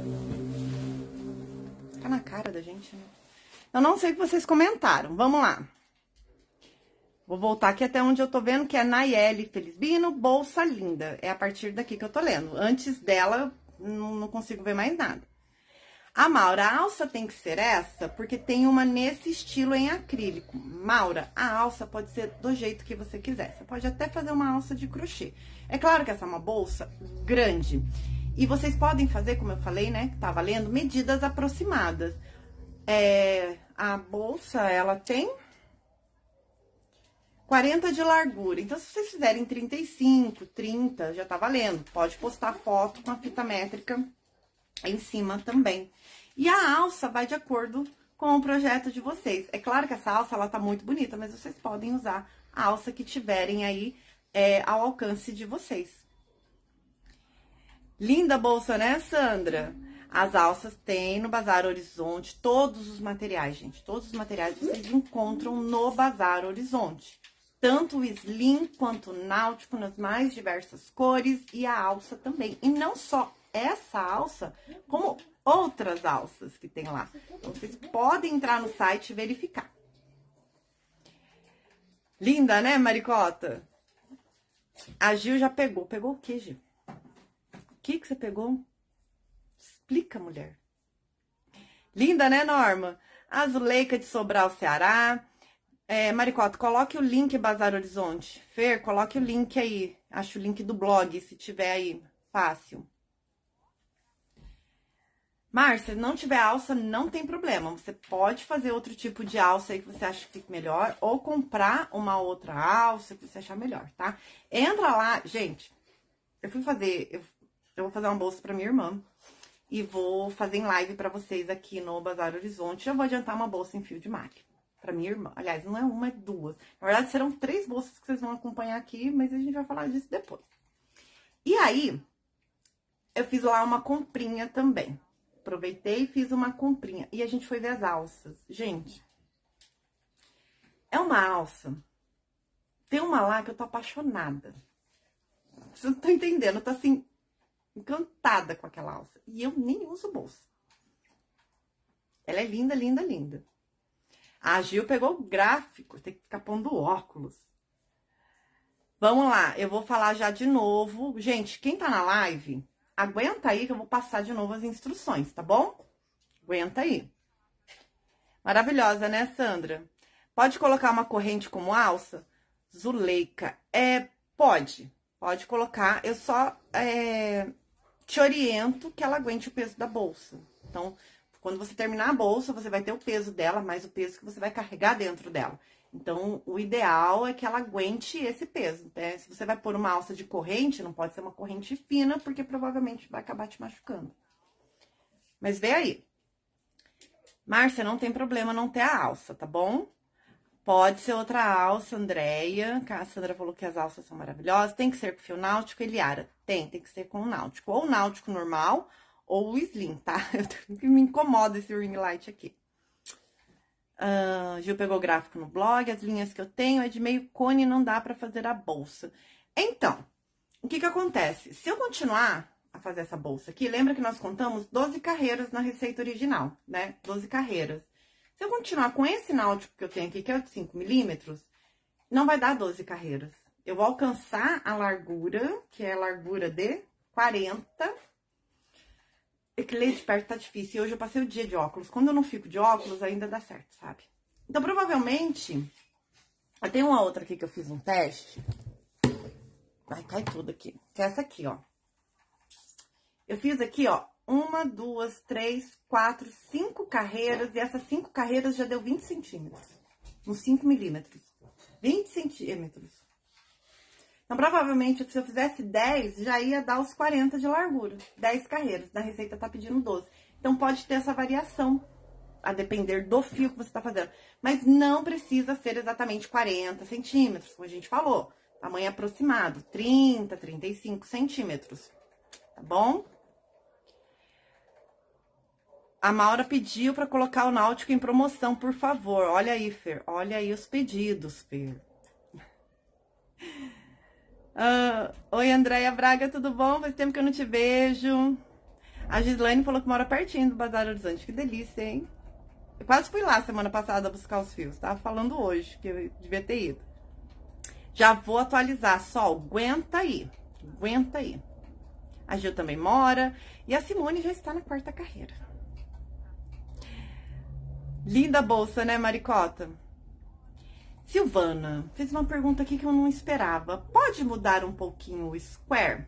Tá na cara da gente, né? Eu não sei o que vocês comentaram. Vamos lá. Vou voltar aqui até onde eu tô vendo, que é Nayeli Felizbino, bolsa linda. É a partir daqui que eu tô lendo. Antes dela, não, não consigo ver mais nada. A Maura, a alça tem que ser essa, porque tem uma nesse estilo em acrílico. Maura, a alça pode ser do jeito que você quiser. Você pode até fazer uma alça de crochê. É claro que essa é uma bolsa grande. E vocês podem fazer, como eu falei, né, que tá valendo, medidas aproximadas. É, a bolsa, ela tem quarenta de largura. Então, se vocês fizerem trinta e cinco, trinta, já tá valendo. Pode postar foto com a fita métrica em cima também. E a alça vai de acordo com o projeto de vocês. É claro que essa alça, ela tá muito bonita, mas vocês podem usar a alça que tiverem aí é, ao alcance de vocês. Linda bolsa, né, Sandra? As alças tem no Bazar Horizonte, todos os materiais, gente. Todos os materiais vocês encontram no Bazar Horizonte. Tanto o slim quanto o náutico, nas mais diversas cores, e a alça também. E não só essa alça, como outras alças que tem lá. Então, vocês podem entrar no site e verificar. Linda, né, Maricota? A Gil já pegou. Pegou o que, Gil? O que que você pegou? Explica, mulher. Linda, né, Norma? A Zuleika de Sobral, Ceará. É, Maricota, coloque o link Bazar Horizonte. Fer, coloque o link aí. Acho o link do blog, se tiver aí. Fácil. Márcia, se não tiver alça, não tem problema. Você pode fazer outro tipo de alça aí que você acha que fica melhor. Ou comprar uma outra alça que você achar melhor, tá? Entra lá, gente. Eu fui fazer... Eu, eu vou fazer uma bolsa pra minha irmã. E vou fazer em live pra vocês aqui no Bazar Horizonte. Eu vou adiantar uma bolsa em fio de máquina pra minha irmã. Aliás, não é uma, é duas. Na verdade, serão três bolsas que vocês vão acompanhar aqui, mas a gente vai falar disso depois. E aí, eu fiz lá uma comprinha também. aproveitei e fiz uma comprinha. E a gente foi ver as alças. Gente, é uma alça. Tem uma lá que eu tô apaixonada. Vocês não estão entendendo, eu tô assim, encantada com aquela alça. E eu nem uso bolsa. Ela é linda, linda, linda. A Gil pegou o gráfico, tem que ficar pondo óculos. Vamos lá, eu vou falar já de novo. Gente, quem tá na live, aguenta aí que eu vou passar de novo as instruções, tá bom? Aguenta aí. Maravilhosa, né, Sandra? Pode colocar uma corrente como alça? Zuleika, é, pode. Pode colocar, eu só é, te oriento que ela aguente o peso da bolsa. Então, quando você terminar a bolsa, você vai ter o peso dela, mais o peso que você vai carregar dentro dela. Então, o ideal é que ela aguente esse peso, né? Se você vai pôr uma alça de corrente, não pode ser uma corrente fina, porque provavelmente vai acabar te machucando. Mas vê aí. Márcia, não tem problema não ter a alça, tá bom? Pode ser outra alça, Andréia. A Sandra falou que as alças são maravilhosas. Tem que ser com fio náutico, Eliara? Tem, tem que ser com o náutico. Ou o náutico normal, ou o slim, tá? Eu, me incomoda esse ring light aqui. Uh, Gil pegou o gráfico no blog. As linhas que eu tenho é de meio cone, não dá pra fazer a bolsa. Então, o que que acontece? Se eu continuar a fazer essa bolsa aqui, lembra que nós contamos doze carreiras na receita original, né? doze carreiras. Se eu continuar com esse náutico que eu tenho aqui, que é o de cinco milímetros, não vai dar doze carreiras. Eu vou alcançar a largura, que é a largura de quarenta. É que ler de perto tá difícil. E hoje eu passei o dia de óculos. Quando eu não fico de óculos, ainda dá certo, sabe? Então, provavelmente... Eu tenho uma outra aqui que eu fiz um teste. Vai, cai tudo aqui. Que é essa aqui, ó. Eu fiz aqui, ó. Uma, duas, três, quatro, cinco carreiras. E essas cinco carreiras já deu vinte centímetros. Uns cinco milímetros. vinte centímetros. Então, provavelmente, se eu fizesse dez, já ia dar os quarenta de largura. dez carreiras. Na receita tá pedindo doze. Então, pode ter essa variação, a depender do fio que você tá fazendo. Mas não precisa ser exatamente quarenta centímetros, como a gente falou. Tamanho aproximado, trinta, trinta e cinco centímetros. Tá bom? A Maura pediu para colocar o náutico em promoção, por favor. Olha aí, Fer. Olha aí os pedidos, Fer. Uh, Oi, Andréia Braga, tudo bom? Faz tempo que eu não te vejo. A Gislaine falou que mora pertinho do Bazar Horizonte. Que delícia, hein? Eu quase fui lá semana passada buscar os fios. Tava falando hoje que eu devia ter ido. Já vou atualizar. Sol, aguenta aí. Aguenta aí. A Gil também mora. E a Simone já está na quarta carreira. Linda bolsa, né, Maricota? Silvana fez uma pergunta aqui que eu não esperava. Pode mudar um pouquinho o square?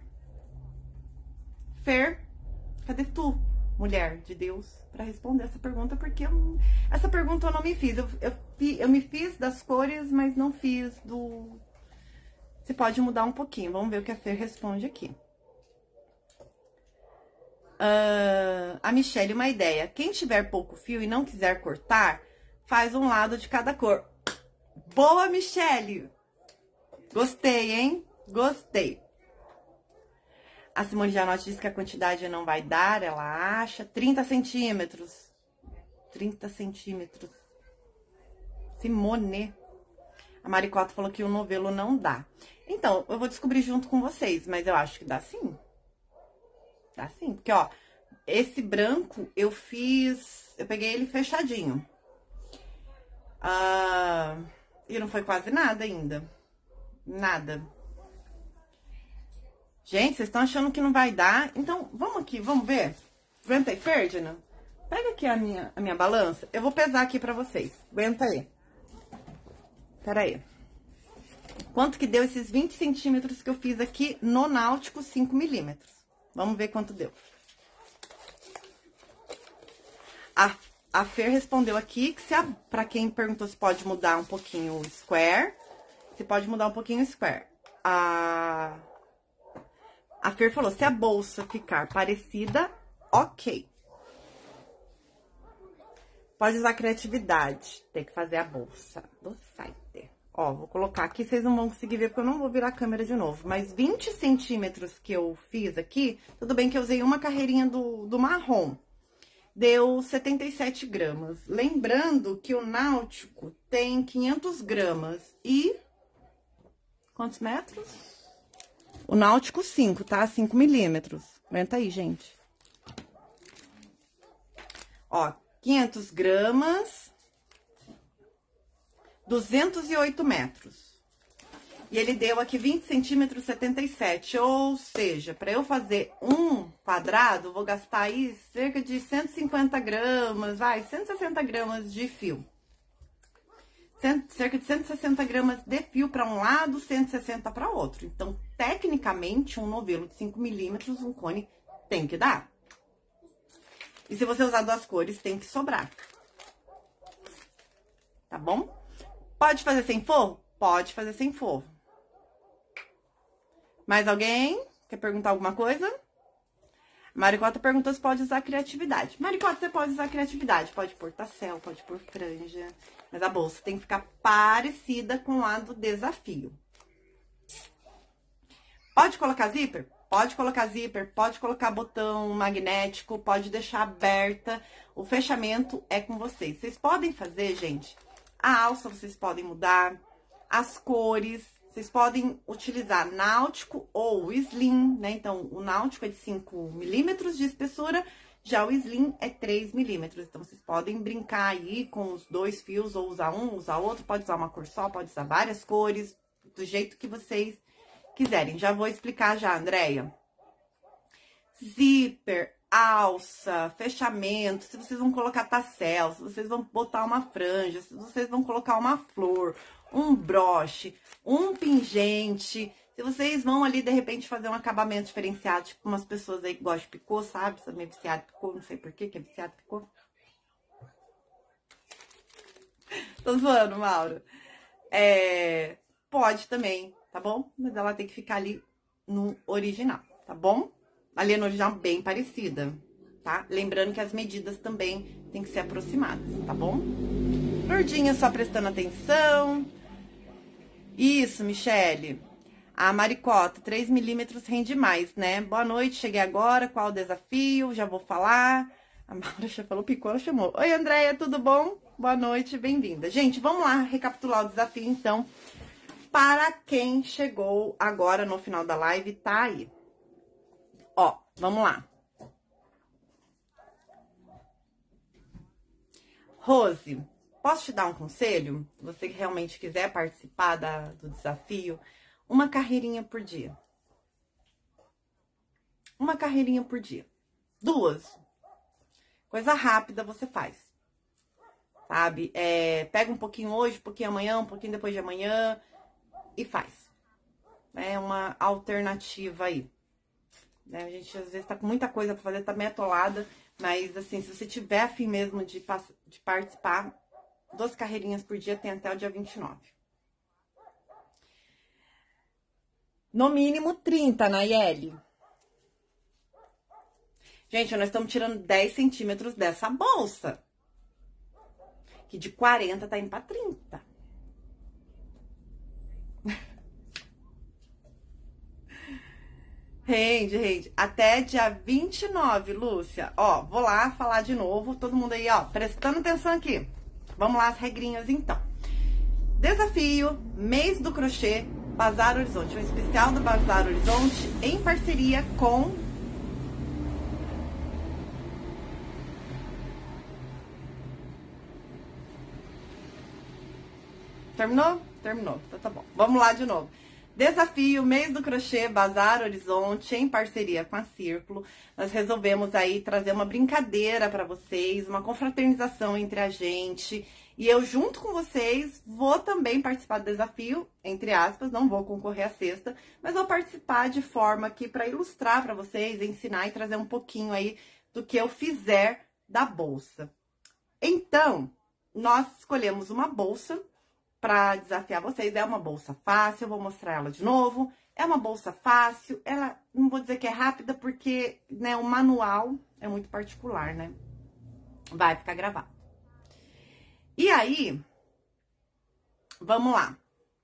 Fer, cadê tu, mulher de Deus, para responder essa pergunta? Porque eu, essa pergunta eu não me fiz. Eu, eu, eu me fiz das cores, mas não fiz do... Você pode mudar um pouquinho. Vamos ver o que a Fer responde aqui. Uh, a Michelle, uma ideia. Quem tiver pouco fio e não quiser cortar, faz um lado de cada cor. Boa, Michelle! Gostei, hein? Gostei. A Simone Janotti disse que a quantidade não vai dar, ela acha. trinta centímetros. trinta centímetros. Simone. A Maricota falou que o novelo não dá. Então, eu vou descobrir junto com vocês, mas eu acho que dá sim. Dá sim, porque, ó, esse branco eu fiz... Eu peguei ele fechadinho. Ah, e não foi quase nada ainda. Nada. Gente, vocês estão achando que não vai dar? Então, vamos aqui, vamos ver? Aguenta aí, Ferdinand. Pega aqui a minha, a minha balança. Eu vou pesar aqui pra vocês. Aguenta aí. Pera aí. Quanto que deu esses vinte centímetros que eu fiz aqui no náutico cinco milímetros? Vamos ver quanto deu. A, a Fer respondeu aqui que se a, pra quem perguntou se pode mudar um pouquinho o square, se pode mudar um pouquinho o square. A, a Fer falou, se a bolsa ficar parecida, ok. Pode usar criatividade. Tem que fazer a bolsa do site. Ó, vou colocar aqui, vocês não vão conseguir ver, porque eu não vou virar a câmera de novo. Mas vinte centímetros que eu fiz aqui, tudo bem que eu usei uma carreirinha do, do marrom. deu setenta e sete gramas. Lembrando que o náutico tem quinhentas gramas e... Quantos metros? O náutico cinco, tá? cinco milímetros. Aguenta aí, gente. Ó, quinhentas gramas, duzentos e oito metros. E ele deu aqui vinte centímetros, setenta e sete. Ou seja, para eu fazer um quadrado, vou gastar aí cerca de cento e cinquenta gramas, vai, cento e sessenta gramas de fio. Cerca de cento e sessenta gramas de fio para um lado, cento e sessenta para outro. Então, tecnicamente, um novelo de cinco milímetros, um cone tem que dar. E se você usar duas cores, tem que sobrar. Tá bom? Pode fazer sem forro? Pode fazer sem forro. Mais alguém quer perguntar alguma coisa? Maricota perguntou se pode usar criatividade. Maricota, você pode usar criatividade. Pode pôr tassel, pode pôr franja. Mas a bolsa tem que ficar parecida com a do desafio. Pode colocar zíper? Pode colocar zíper, pode colocar botão magnético, pode deixar aberta. O fechamento é com vocês. Vocês podem fazer, gente, a alça vocês podem mudar, as cores, vocês podem utilizar náutico ou slim, né? Então, o náutico é de cinco milímetros de espessura, já o slim é três milímetros. Então, vocês podem brincar aí com os dois fios, ou usar um, usar outro, pode usar uma cor só, pode usar várias cores, do jeito que vocês quiserem. Já vou explicar já, Andréia. Zíper, alça, fechamento, se vocês vão colocar tassel, se vocês vão botar uma franja, se vocês vão colocar uma flor, um broche, um pingente, se vocês vão ali, de repente, fazer um acabamento diferenciado, tipo umas pessoas aí que gostam de picô, sabe? Você é viciado em picô, não sei por que que é viciado em picô. Tô zoando, Mauro. É, pode também, tá bom? Mas ela tem que ficar ali no original, tá bom? Ali no original bem parecida, tá? Lembrando que as medidas também tem que ser aproximadas, tá bom? Lourdinha só prestando atenção. Isso, Michele. A Maricota, três milímetros rende mais, né? Boa noite, cheguei agora, qual o desafio? Já vou falar. A Maura já falou, picou, ela chamou. Oi, Andréia, tudo bom? Boa noite, bem-vinda. Gente, vamos lá recapitular o desafio, então. Para quem chegou agora no final da live, tá aí. Ó, vamos lá. Rose, posso te dar um conselho? Você que realmente quiser participar da, do desafio, uma carreirinha por dia. Uma carreirinha por dia. Duas. Coisa rápida você faz. Sabe? É, pega um pouquinho hoje, um pouquinho amanhã, um pouquinho depois de amanhã e faz. É uma alternativa aí. Né? A gente às vezes tá com muita coisa pra fazer, tá meio atolada, mas assim, se você tiver afim mesmo de, de participar, duas carreirinhas por dia, tem até o dia vinte e nove. No mínimo trinta, Nayeli. Gente, nós estamos tirando dez centímetros dessa bolsa. Que de quarenta tá indo pra trinta. Rende, rende. Até dia vinte e nove, Lúcia. Ó, vou lá falar de novo. Todo mundo aí, ó, prestando atenção aqui. Vamos lá, as regrinhas, então. Desafio, mês do crochê, Bazar Horizonte. Um especial do Bazar Horizonte em parceria com... Terminou? Terminou. Então tá bom. Vamos lá de novo. Desafio, mês do crochê, Bazar Horizonte, em parceria com a Círculo. Nós resolvemos aí trazer uma brincadeira para vocês, uma confraternização entre a gente. E eu, junto com vocês, vou também participar do desafio, entre aspas, não vou concorrer à cesta, mas vou participar de forma aqui para ilustrar para vocês, ensinar e trazer um pouquinho aí do que eu fizer da bolsa. Então, nós escolhemos uma bolsa para desafiar vocês. É uma bolsa fácil, eu vou mostrar ela de novo. É uma bolsa fácil, ela, não vou dizer que é rápida, porque, né, o manual é muito particular, né? Vai ficar gravado. E aí, vamos lá.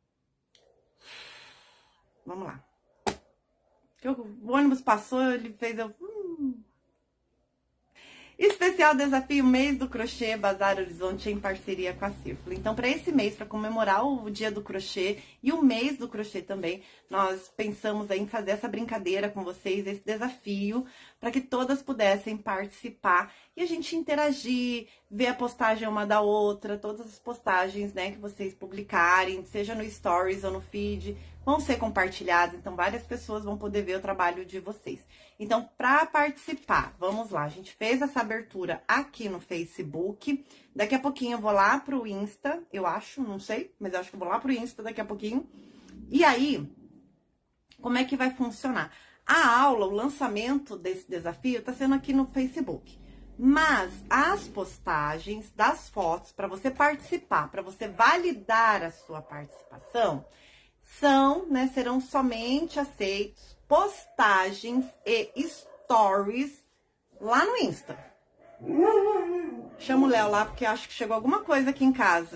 Vamos lá. O ônibus passou, ele fez eu... Hum. Especial desafio mês do crochê Bazar Horizonte em parceria com a Círculo. Então, para esse mês, para comemorar o dia do crochê e o mês do crochê também, nós pensamos em fazer essa brincadeira com vocês, esse desafio, para que todas pudessem participar e a gente interagir, ver a postagem uma da outra, todas as postagens, né, que vocês publicarem, seja no Stories ou no feed, vão ser compartilhadas, então várias pessoas vão poder ver o trabalho de vocês. Então, para participar, vamos lá, a gente fez essa abertura aqui no Facebook, daqui a pouquinho eu vou lá pro Insta, eu acho, não sei, mas eu acho que eu vou lá pro Insta daqui a pouquinho. E aí, como é que vai funcionar? A aula, o lançamento desse desafio tá sendo aqui no Facebook, mas as postagens das fotos, para você participar, para você validar a sua participação, são, né, serão somente aceitos postagens e stories lá no Insta. Chama o Léo lá, porque acho que chegou alguma coisa aqui em casa.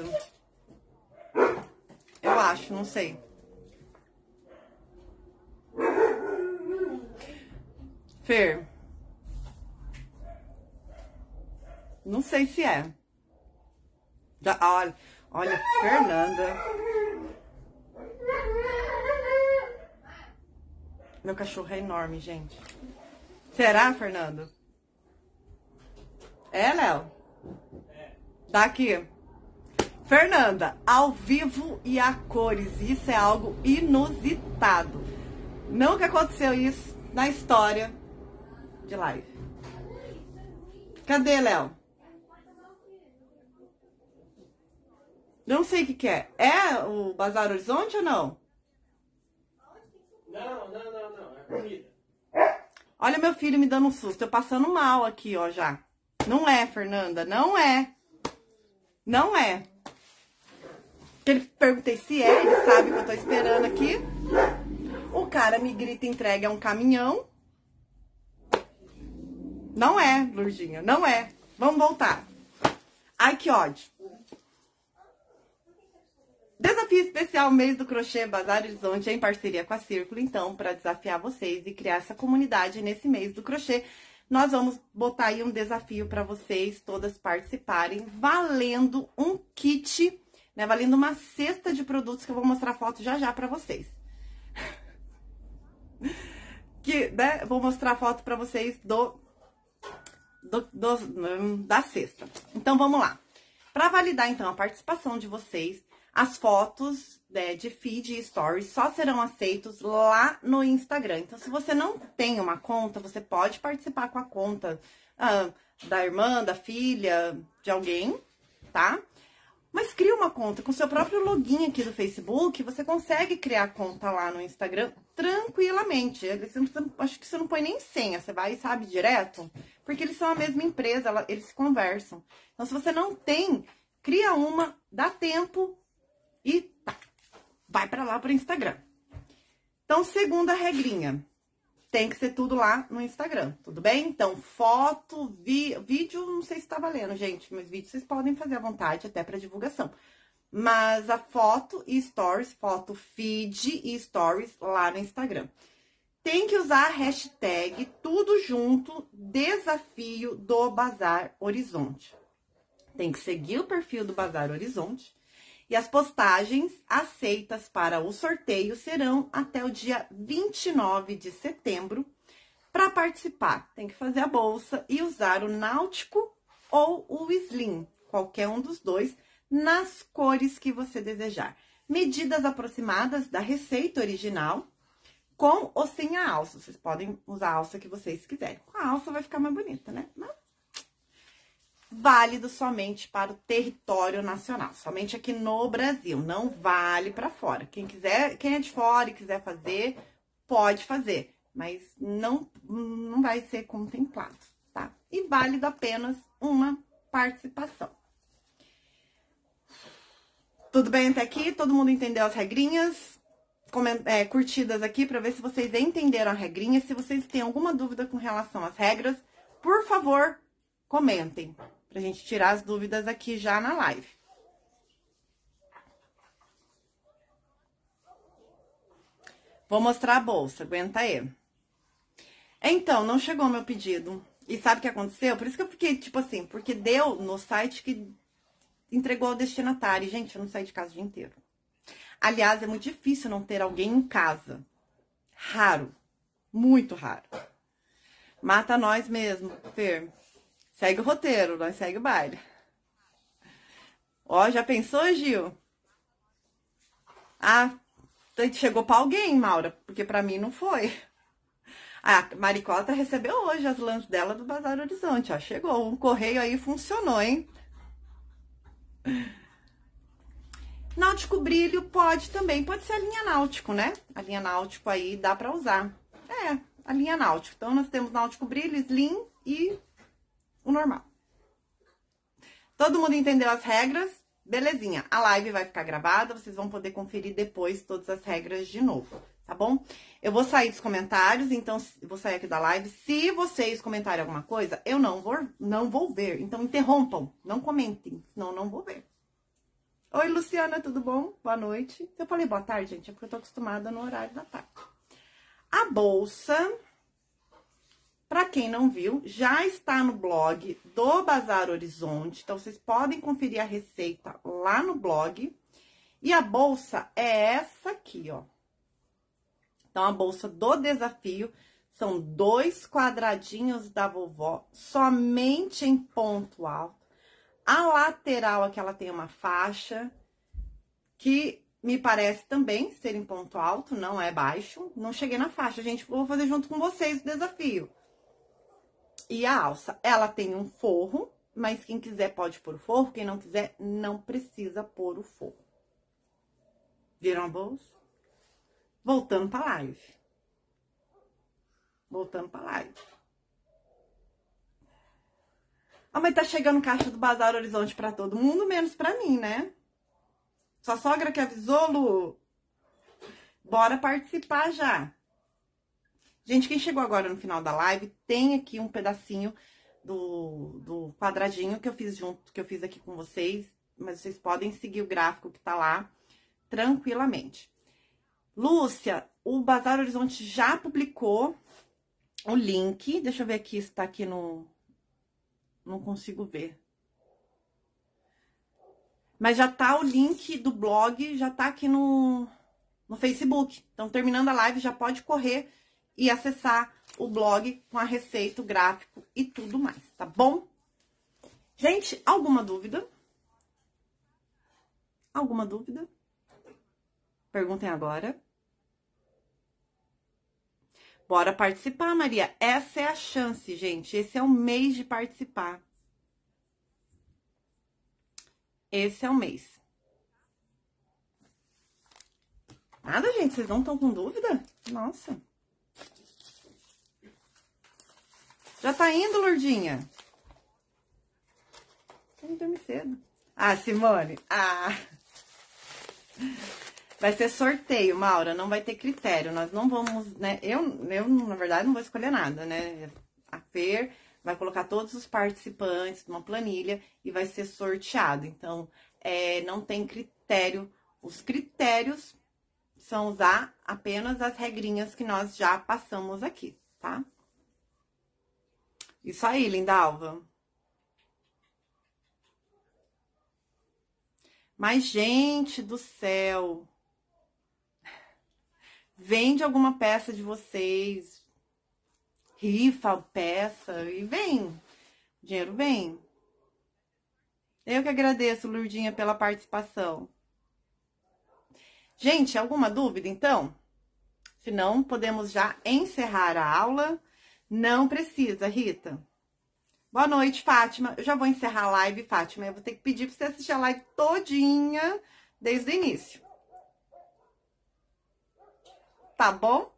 Eu acho, não sei. Fer. Não sei se é. Já, olha, olha, Fernanda. Meu cachorro é enorme, gente. Será, Fernando? É, Léo? É. Tá aqui. Fernanda, ao vivo e a cores. Isso é algo inusitado. Nunca aconteceu isso na história de live. Cadê, Léo? Não sei o que que é. É o Bazar Horizonte ou não? Não, não, não, não. É comida. Olha meu filho me dando um susto. Eu passando mal aqui, ó, já. Não é, Fernanda. Não é. Não é. Eu perguntei se é. Ele sabe que eu tô esperando aqui. O cara me grita entrega um caminhão. Não é, Lourdinha. Não é. Vamos voltar. Ai, que ódio. Desafio especial mês do crochê Bazar Horizonte em parceria com a Círculo. Então, para desafiar vocês e criar essa comunidade nesse mês do crochê, nós vamos botar aí um desafio para vocês todas participarem, valendo um kit, né? Valendo uma cesta de produtos que eu vou mostrar foto já já para vocês. Que, né? Vou mostrar foto para vocês do, do, do da cesta. Então, vamos lá. Para validar então a participação de vocês, as fotos, né, de feed e stories só serão aceitos lá no Instagram. Então, se você não tem uma conta, você pode participar com a conta ah, da irmã, da filha, de alguém, tá? Mas cria uma conta com seu próprio login aqui do Facebook, você consegue criar conta lá no Instagram tranquilamente. Você não precisa, acho que você não põe nem senha, você vai e sabe direto, porque eles são a mesma empresa, ela, eles se conversam. Então, se você não tem, cria uma, dá tempo e tá, vai pra lá pro Instagram. Então, segunda regrinha, tem que ser tudo lá no Instagram, tudo bem? Então, foto, vi, vídeo, não sei se tá valendo, gente, mas vídeo vocês podem fazer à vontade, até pra divulgação. Mas a foto e stories, foto, feed e stories lá no Instagram. Tem que usar a hashtag tudo junto, desafio do Bazar Horizonte. Tem que seguir o perfil do Bazar Horizonte. E as postagens aceitas para o sorteio serão até o dia vinte e nove de setembro. Para participar, tem que fazer a bolsa e usar o náutico ou o slim, qualquer um dos dois, nas cores que você desejar. Medidas aproximadas da receita original, com ou sem a alça. Vocês podem usar a alça que vocês quiserem. Com a alça vai ficar mais bonita, né? Mas válido somente para o território nacional, somente aqui no Brasil, não vale para fora. Quem quiser, quem é de fora e quiser fazer, pode fazer, mas não, não vai ser contemplado, tá? E válido apenas uma participação. Tudo bem até aqui? Todo mundo entendeu as regrinhas? Coment, é, curtidas aqui para ver se vocês entenderam a regrinha. Se vocês têm alguma dúvida com relação às regras, por favor, comentem. Pra gente tirar as dúvidas aqui já na live. Vou mostrar a bolsa, aguenta aí. Então, não chegou meu pedido. E sabe o que aconteceu? Por isso que eu fiquei, tipo assim, porque deu no site que entregou ao destinatário. Gente, eu não saí de casa o dia inteiro. Aliás, é muito difícil não ter alguém em casa. Raro. Muito raro. Mata nós mesmo, Fer. Segue o roteiro, nós segue o baile. Ó, já pensou, Gil? Ah, chegou pra alguém, Maura, porque pra mim não foi. A Maricota recebeu hoje as lãs dela do Bazar Horizonte, ó. Chegou, um correio aí funcionou, hein? Náutico Brilho pode também, pode ser a linha Náutico, né? A linha Náutico aí dá pra usar. É, a linha Náutico. Então, nós temos Náutico Brilho, Slim e o normal. Todo mundo entendeu as regras? Belezinha. A live vai ficar gravada, vocês vão poder conferir depois todas as regras de novo, tá bom? Eu vou sair dos comentários, então, eu vou sair aqui da live. Se vocês comentarem alguma coisa, eu não vou, não vou ver. Então, interrompam, não comentem, senão eu não vou ver. Oi, Luciana, tudo bom? Boa noite. Eu falei boa tarde, gente, é porque eu tô acostumada no horário da tarde. A bolsa, para quem não viu, já está no blog do Bazar Horizonte. Então, vocês podem conferir a receita lá no blog. E a bolsa é essa aqui, ó. Então, a bolsa do desafio são dois quadradinhos da vovó, somente em ponto alto. A lateral aqui, ela tem uma faixa que me parece também ser em ponto alto, não é baixo. Não cheguei na faixa, gente, vou fazer junto com vocês o desafio. E a alça, ela tem um forro, mas quem quiser pode pôr o forro, quem não quiser não precisa pôr o forro. Viram a bolsa? Voltando pra live. Voltando pra live. Ah, mas tá chegando caixa do Bazar Horizonte pra todo mundo, menos pra mim, né? Sua sogra que avisou, Lu? Bora participar já. Gente, quem chegou agora no final da live, tem aqui um pedacinho do, do quadradinho que eu fiz junto, que eu fiz aqui com vocês. Mas vocês podem seguir o gráfico que tá lá tranquilamente. Lúcia, o Bazar Horizonte já publicou o link. Deixa eu ver aqui se tá aqui no... Não consigo ver. Mas já tá o link do blog, já tá aqui no, no Facebook. Então, terminando a live, já pode correr e acessar o blog com a receita, o gráfico e tudo mais, tá bom? Gente, alguma dúvida? Alguma dúvida? Perguntem agora. Bora participar, Maria. Essa é a chance, gente. Esse é o mês de participar. Esse é o mês. Nada, gente? Vocês não estão com dúvida? Nossa. Já tá indo, Lourdinha? Eu não dormi cedo. Ah, Simone. Ah. Vai ser sorteio, Maura, não vai ter critério. Nós não vamos, né? Eu, eu, na verdade, não vou escolher nada, né? A Fer vai colocar todos os participantes numa planilha e vai ser sorteado. Então, é, não tem critério. Os critérios são usar apenas as regrinhas que nós já passamos aqui, tá? Isso aí, Lindalva. Mas, gente do céu... Vende alguma peça de vocês, rifa peça e vem. O dinheiro vem. Eu que agradeço, Lourdinha, pela participação. Gente, alguma dúvida, então? Se não, podemos já encerrar a aula. Não precisa, Rita. Boa noite, Fátima. Eu já vou encerrar a live, Fátima. Eu vou ter que pedir para você assistir a live todinha desde o início. Tá bom?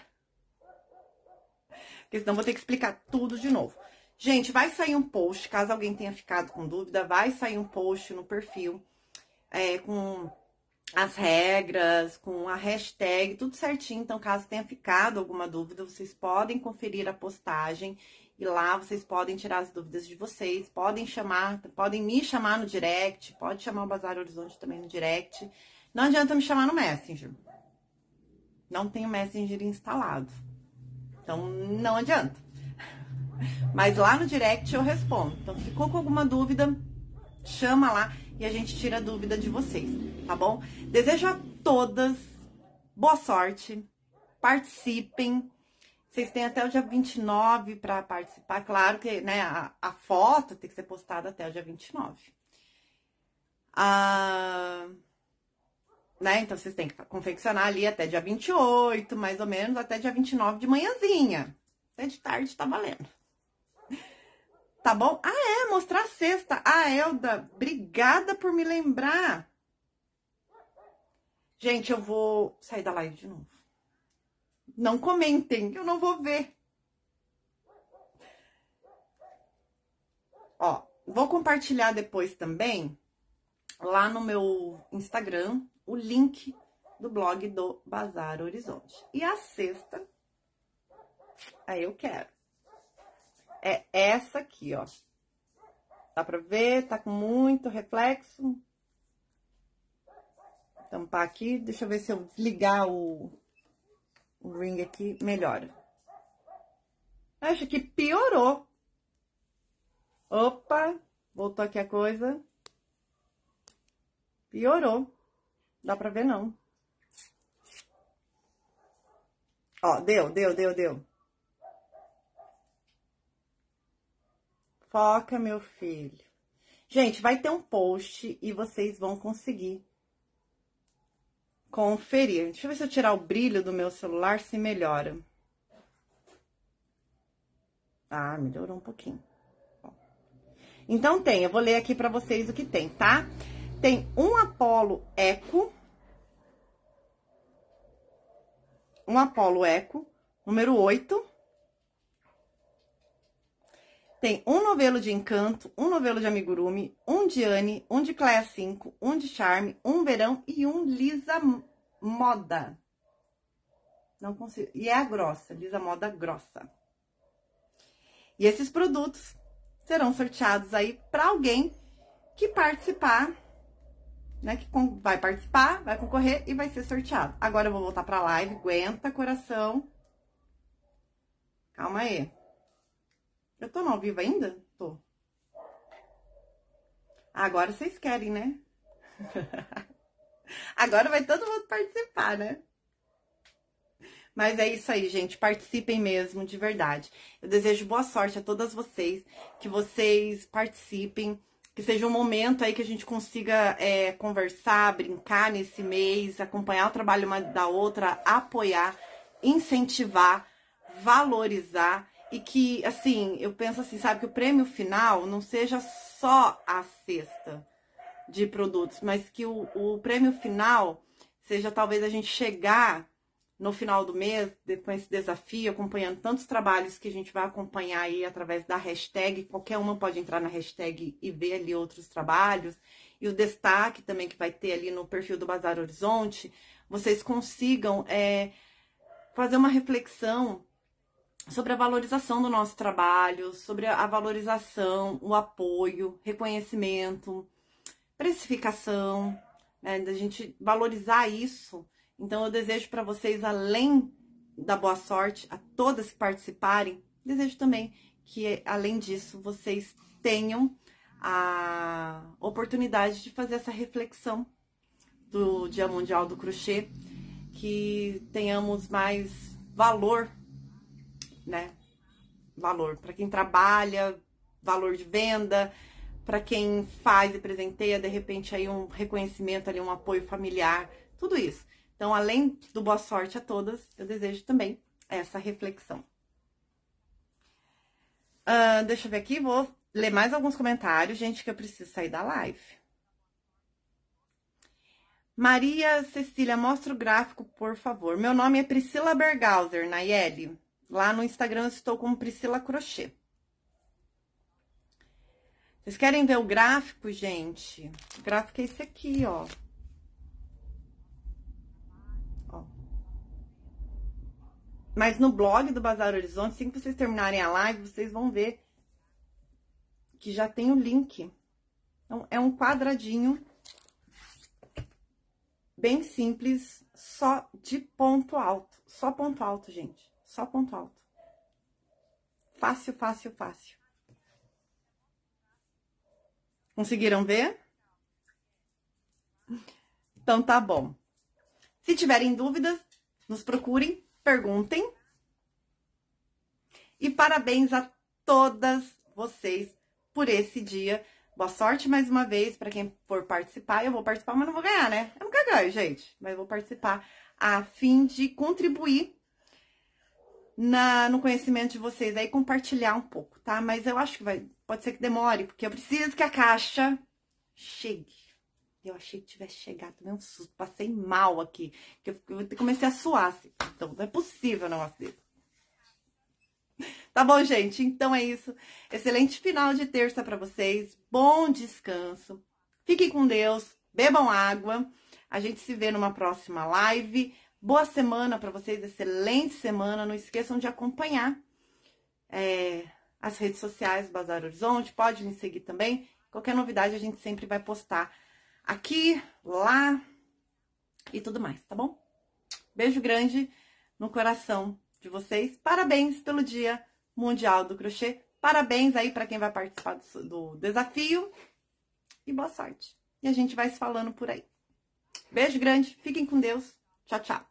Porque senão vou ter que explicar tudo de novo. Gente, vai sair um post, caso alguém tenha ficado com dúvida, vai sair um post no perfil é, com as regras, com a hashtag, tudo certinho. Então, caso tenha ficado alguma dúvida, vocês podem conferir a postagem e lá vocês podem tirar as dúvidas de vocês, podem chamar, podem me chamar no direct, pode chamar o Bazar Horizonte também no direct. Não adianta me chamar no Messenger. Não tenho Messenger instalado. Então, não adianta. Mas lá no direct eu respondo. Então, ficou com alguma dúvida, chama lá e a gente tira a dúvida de vocês, tá bom? Desejo a todas boa sorte, participem. Vocês têm até o dia vinte e nove para participar. Claro que, né, a, a foto tem que ser postada até o dia vinte e nove. Ah, né, então, vocês têm que confeccionar ali até dia vinte e oito, mais ou menos, até dia vinte e nove de manhãzinha. Até de tarde tá valendo. Tá bom? Ah, é, mostrar a cesta. Ah, Elda, obrigada por me lembrar. Gente, eu vou sair da live de novo. Não comentem, eu não vou ver. Ó, vou compartilhar depois também, lá no meu Instagram, o link do blog do Bazar Horizonte. E a cesta, aí eu quero. É essa aqui, ó. Dá pra ver? Tá com muito reflexo. Tampar aqui. Deixa eu ver se eu desligar o, o ring aqui, melhora. Acho que piorou. Opa, voltou aqui a coisa. Piorou. Dá pra ver, não. Ó, deu, deu, deu, deu. Foca, meu filho. Gente, vai ter um post e vocês vão conseguir conferir. Deixa eu ver se eu tirar o brilho do meu celular, se melhora. Ah, melhorou um pouquinho. Então tem, eu vou ler aqui pra vocês o que tem, tá? Tem um Apollo Eco. Um Apollo Eco, número oito. Tem um novelo de Encanto, um novelo de Amigurumi, um de Anne, um de Cléia cinco, um de Charme, um Verão e um Lisa Moda. Não consigo. E é a grossa, Lisa Moda grossa. E esses produtos serão sorteados aí para alguém que participar, né? Que vai participar, vai concorrer e vai ser sorteado. Agora eu vou voltar para a live. Aguenta, coração. Calma aí. Eu tô no ao vivo ainda? Tô. Agora vocês querem, né? Agora vai todo mundo participar, né? Mas é isso aí, gente. Participem mesmo, de verdade. Eu desejo boa sorte a todas vocês. Que vocês participem. Que seja um momento aí que a gente consiga é, conversar, brincar nesse mês, acompanhar o trabalho uma da outra, apoiar, incentivar, valorizar. E que, assim, eu penso assim, sabe, que o prêmio final não seja só a cesta de produtos, mas que o, o prêmio final seja talvez a gente chegar no final do mês, com esse desafio, acompanhando tantos trabalhos que a gente vai acompanhar aí através da hashtag, qualquer uma pode entrar na hashtag e ver ali outros trabalhos, e o destaque também que vai ter ali no perfil do Bazar Horizonte, vocês consigam é, fazer uma reflexão sobre a valorização do nosso trabalho, sobre a valorização, o apoio, reconhecimento, precificação, né, da gente valorizar isso. Então, eu desejo para vocês, além da boa sorte, a todas que participarem, desejo também que, além disso, vocês tenham a oportunidade de fazer essa reflexão do Dia Mundial do Crochê, que tenhamos mais valor, né? Valor para quem trabalha, valor de venda, para quem faz e presenteia, de repente aí um reconhecimento ali, um apoio familiar, tudo isso. Então, além do boa sorte a todas, eu desejo também essa reflexão. Uh, deixa eu ver aqui, vou ler mais alguns comentários, gente, que eu preciso sair da live. Maria Cecília, mostra o gráfico, por favor. Meu nome é Priscila Bergauser, Nayeli. Lá no Instagram eu estou como Priscila Crochê. Vocês querem ver o gráfico, gente? O gráfico é esse aqui, ó. ó. Mas no blog do Bazar Horizonte, assim que vocês terminarem a live, vocês vão ver que já tem o link. Então, é um quadradinho bem simples, só de ponto alto. Só ponto alto, gente. Só ponto alto. Fácil, fácil, fácil. Conseguiram ver? Então tá bom. Se tiverem dúvidas, nos procurem, perguntem. E parabéns a todas vocês por esse dia. Boa sorte mais uma vez para quem for participar. Eu vou participar, mas não vou ganhar, né? Eu nunca ganho, gente. Mas eu vou participar a fim de contribuir na, no conhecimento de vocês. Aí compartilhar um pouco, tá? Mas eu acho que vai, pode ser que demore, porque eu preciso que a caixa chegue. Eu achei que tivesse chegado, também um susto. Passei mal aqui. Que eu, eu comecei a suar, assim. Então, não é possível um negócio desse. Tá bom, gente? Então é isso. Excelente final de terça pra vocês. Bom descanso. Fiquem com Deus. Bebam água. A gente se vê numa próxima live. Boa semana pra vocês. Excelente semana. Não esqueçam de acompanhar é, as redes sociais Bazar Horizonte. Pode me seguir também. Qualquer novidade a gente sempre vai postar aqui, lá e tudo mais, tá bom? Beijo grande no coração de vocês. Parabéns pelo Dia Mundial do Crochê. Parabéns aí para quem vai participar do, do desafio. E boa sorte. E a gente vai se falando por aí. Beijo grande. Fiquem com Deus. Tchau, tchau.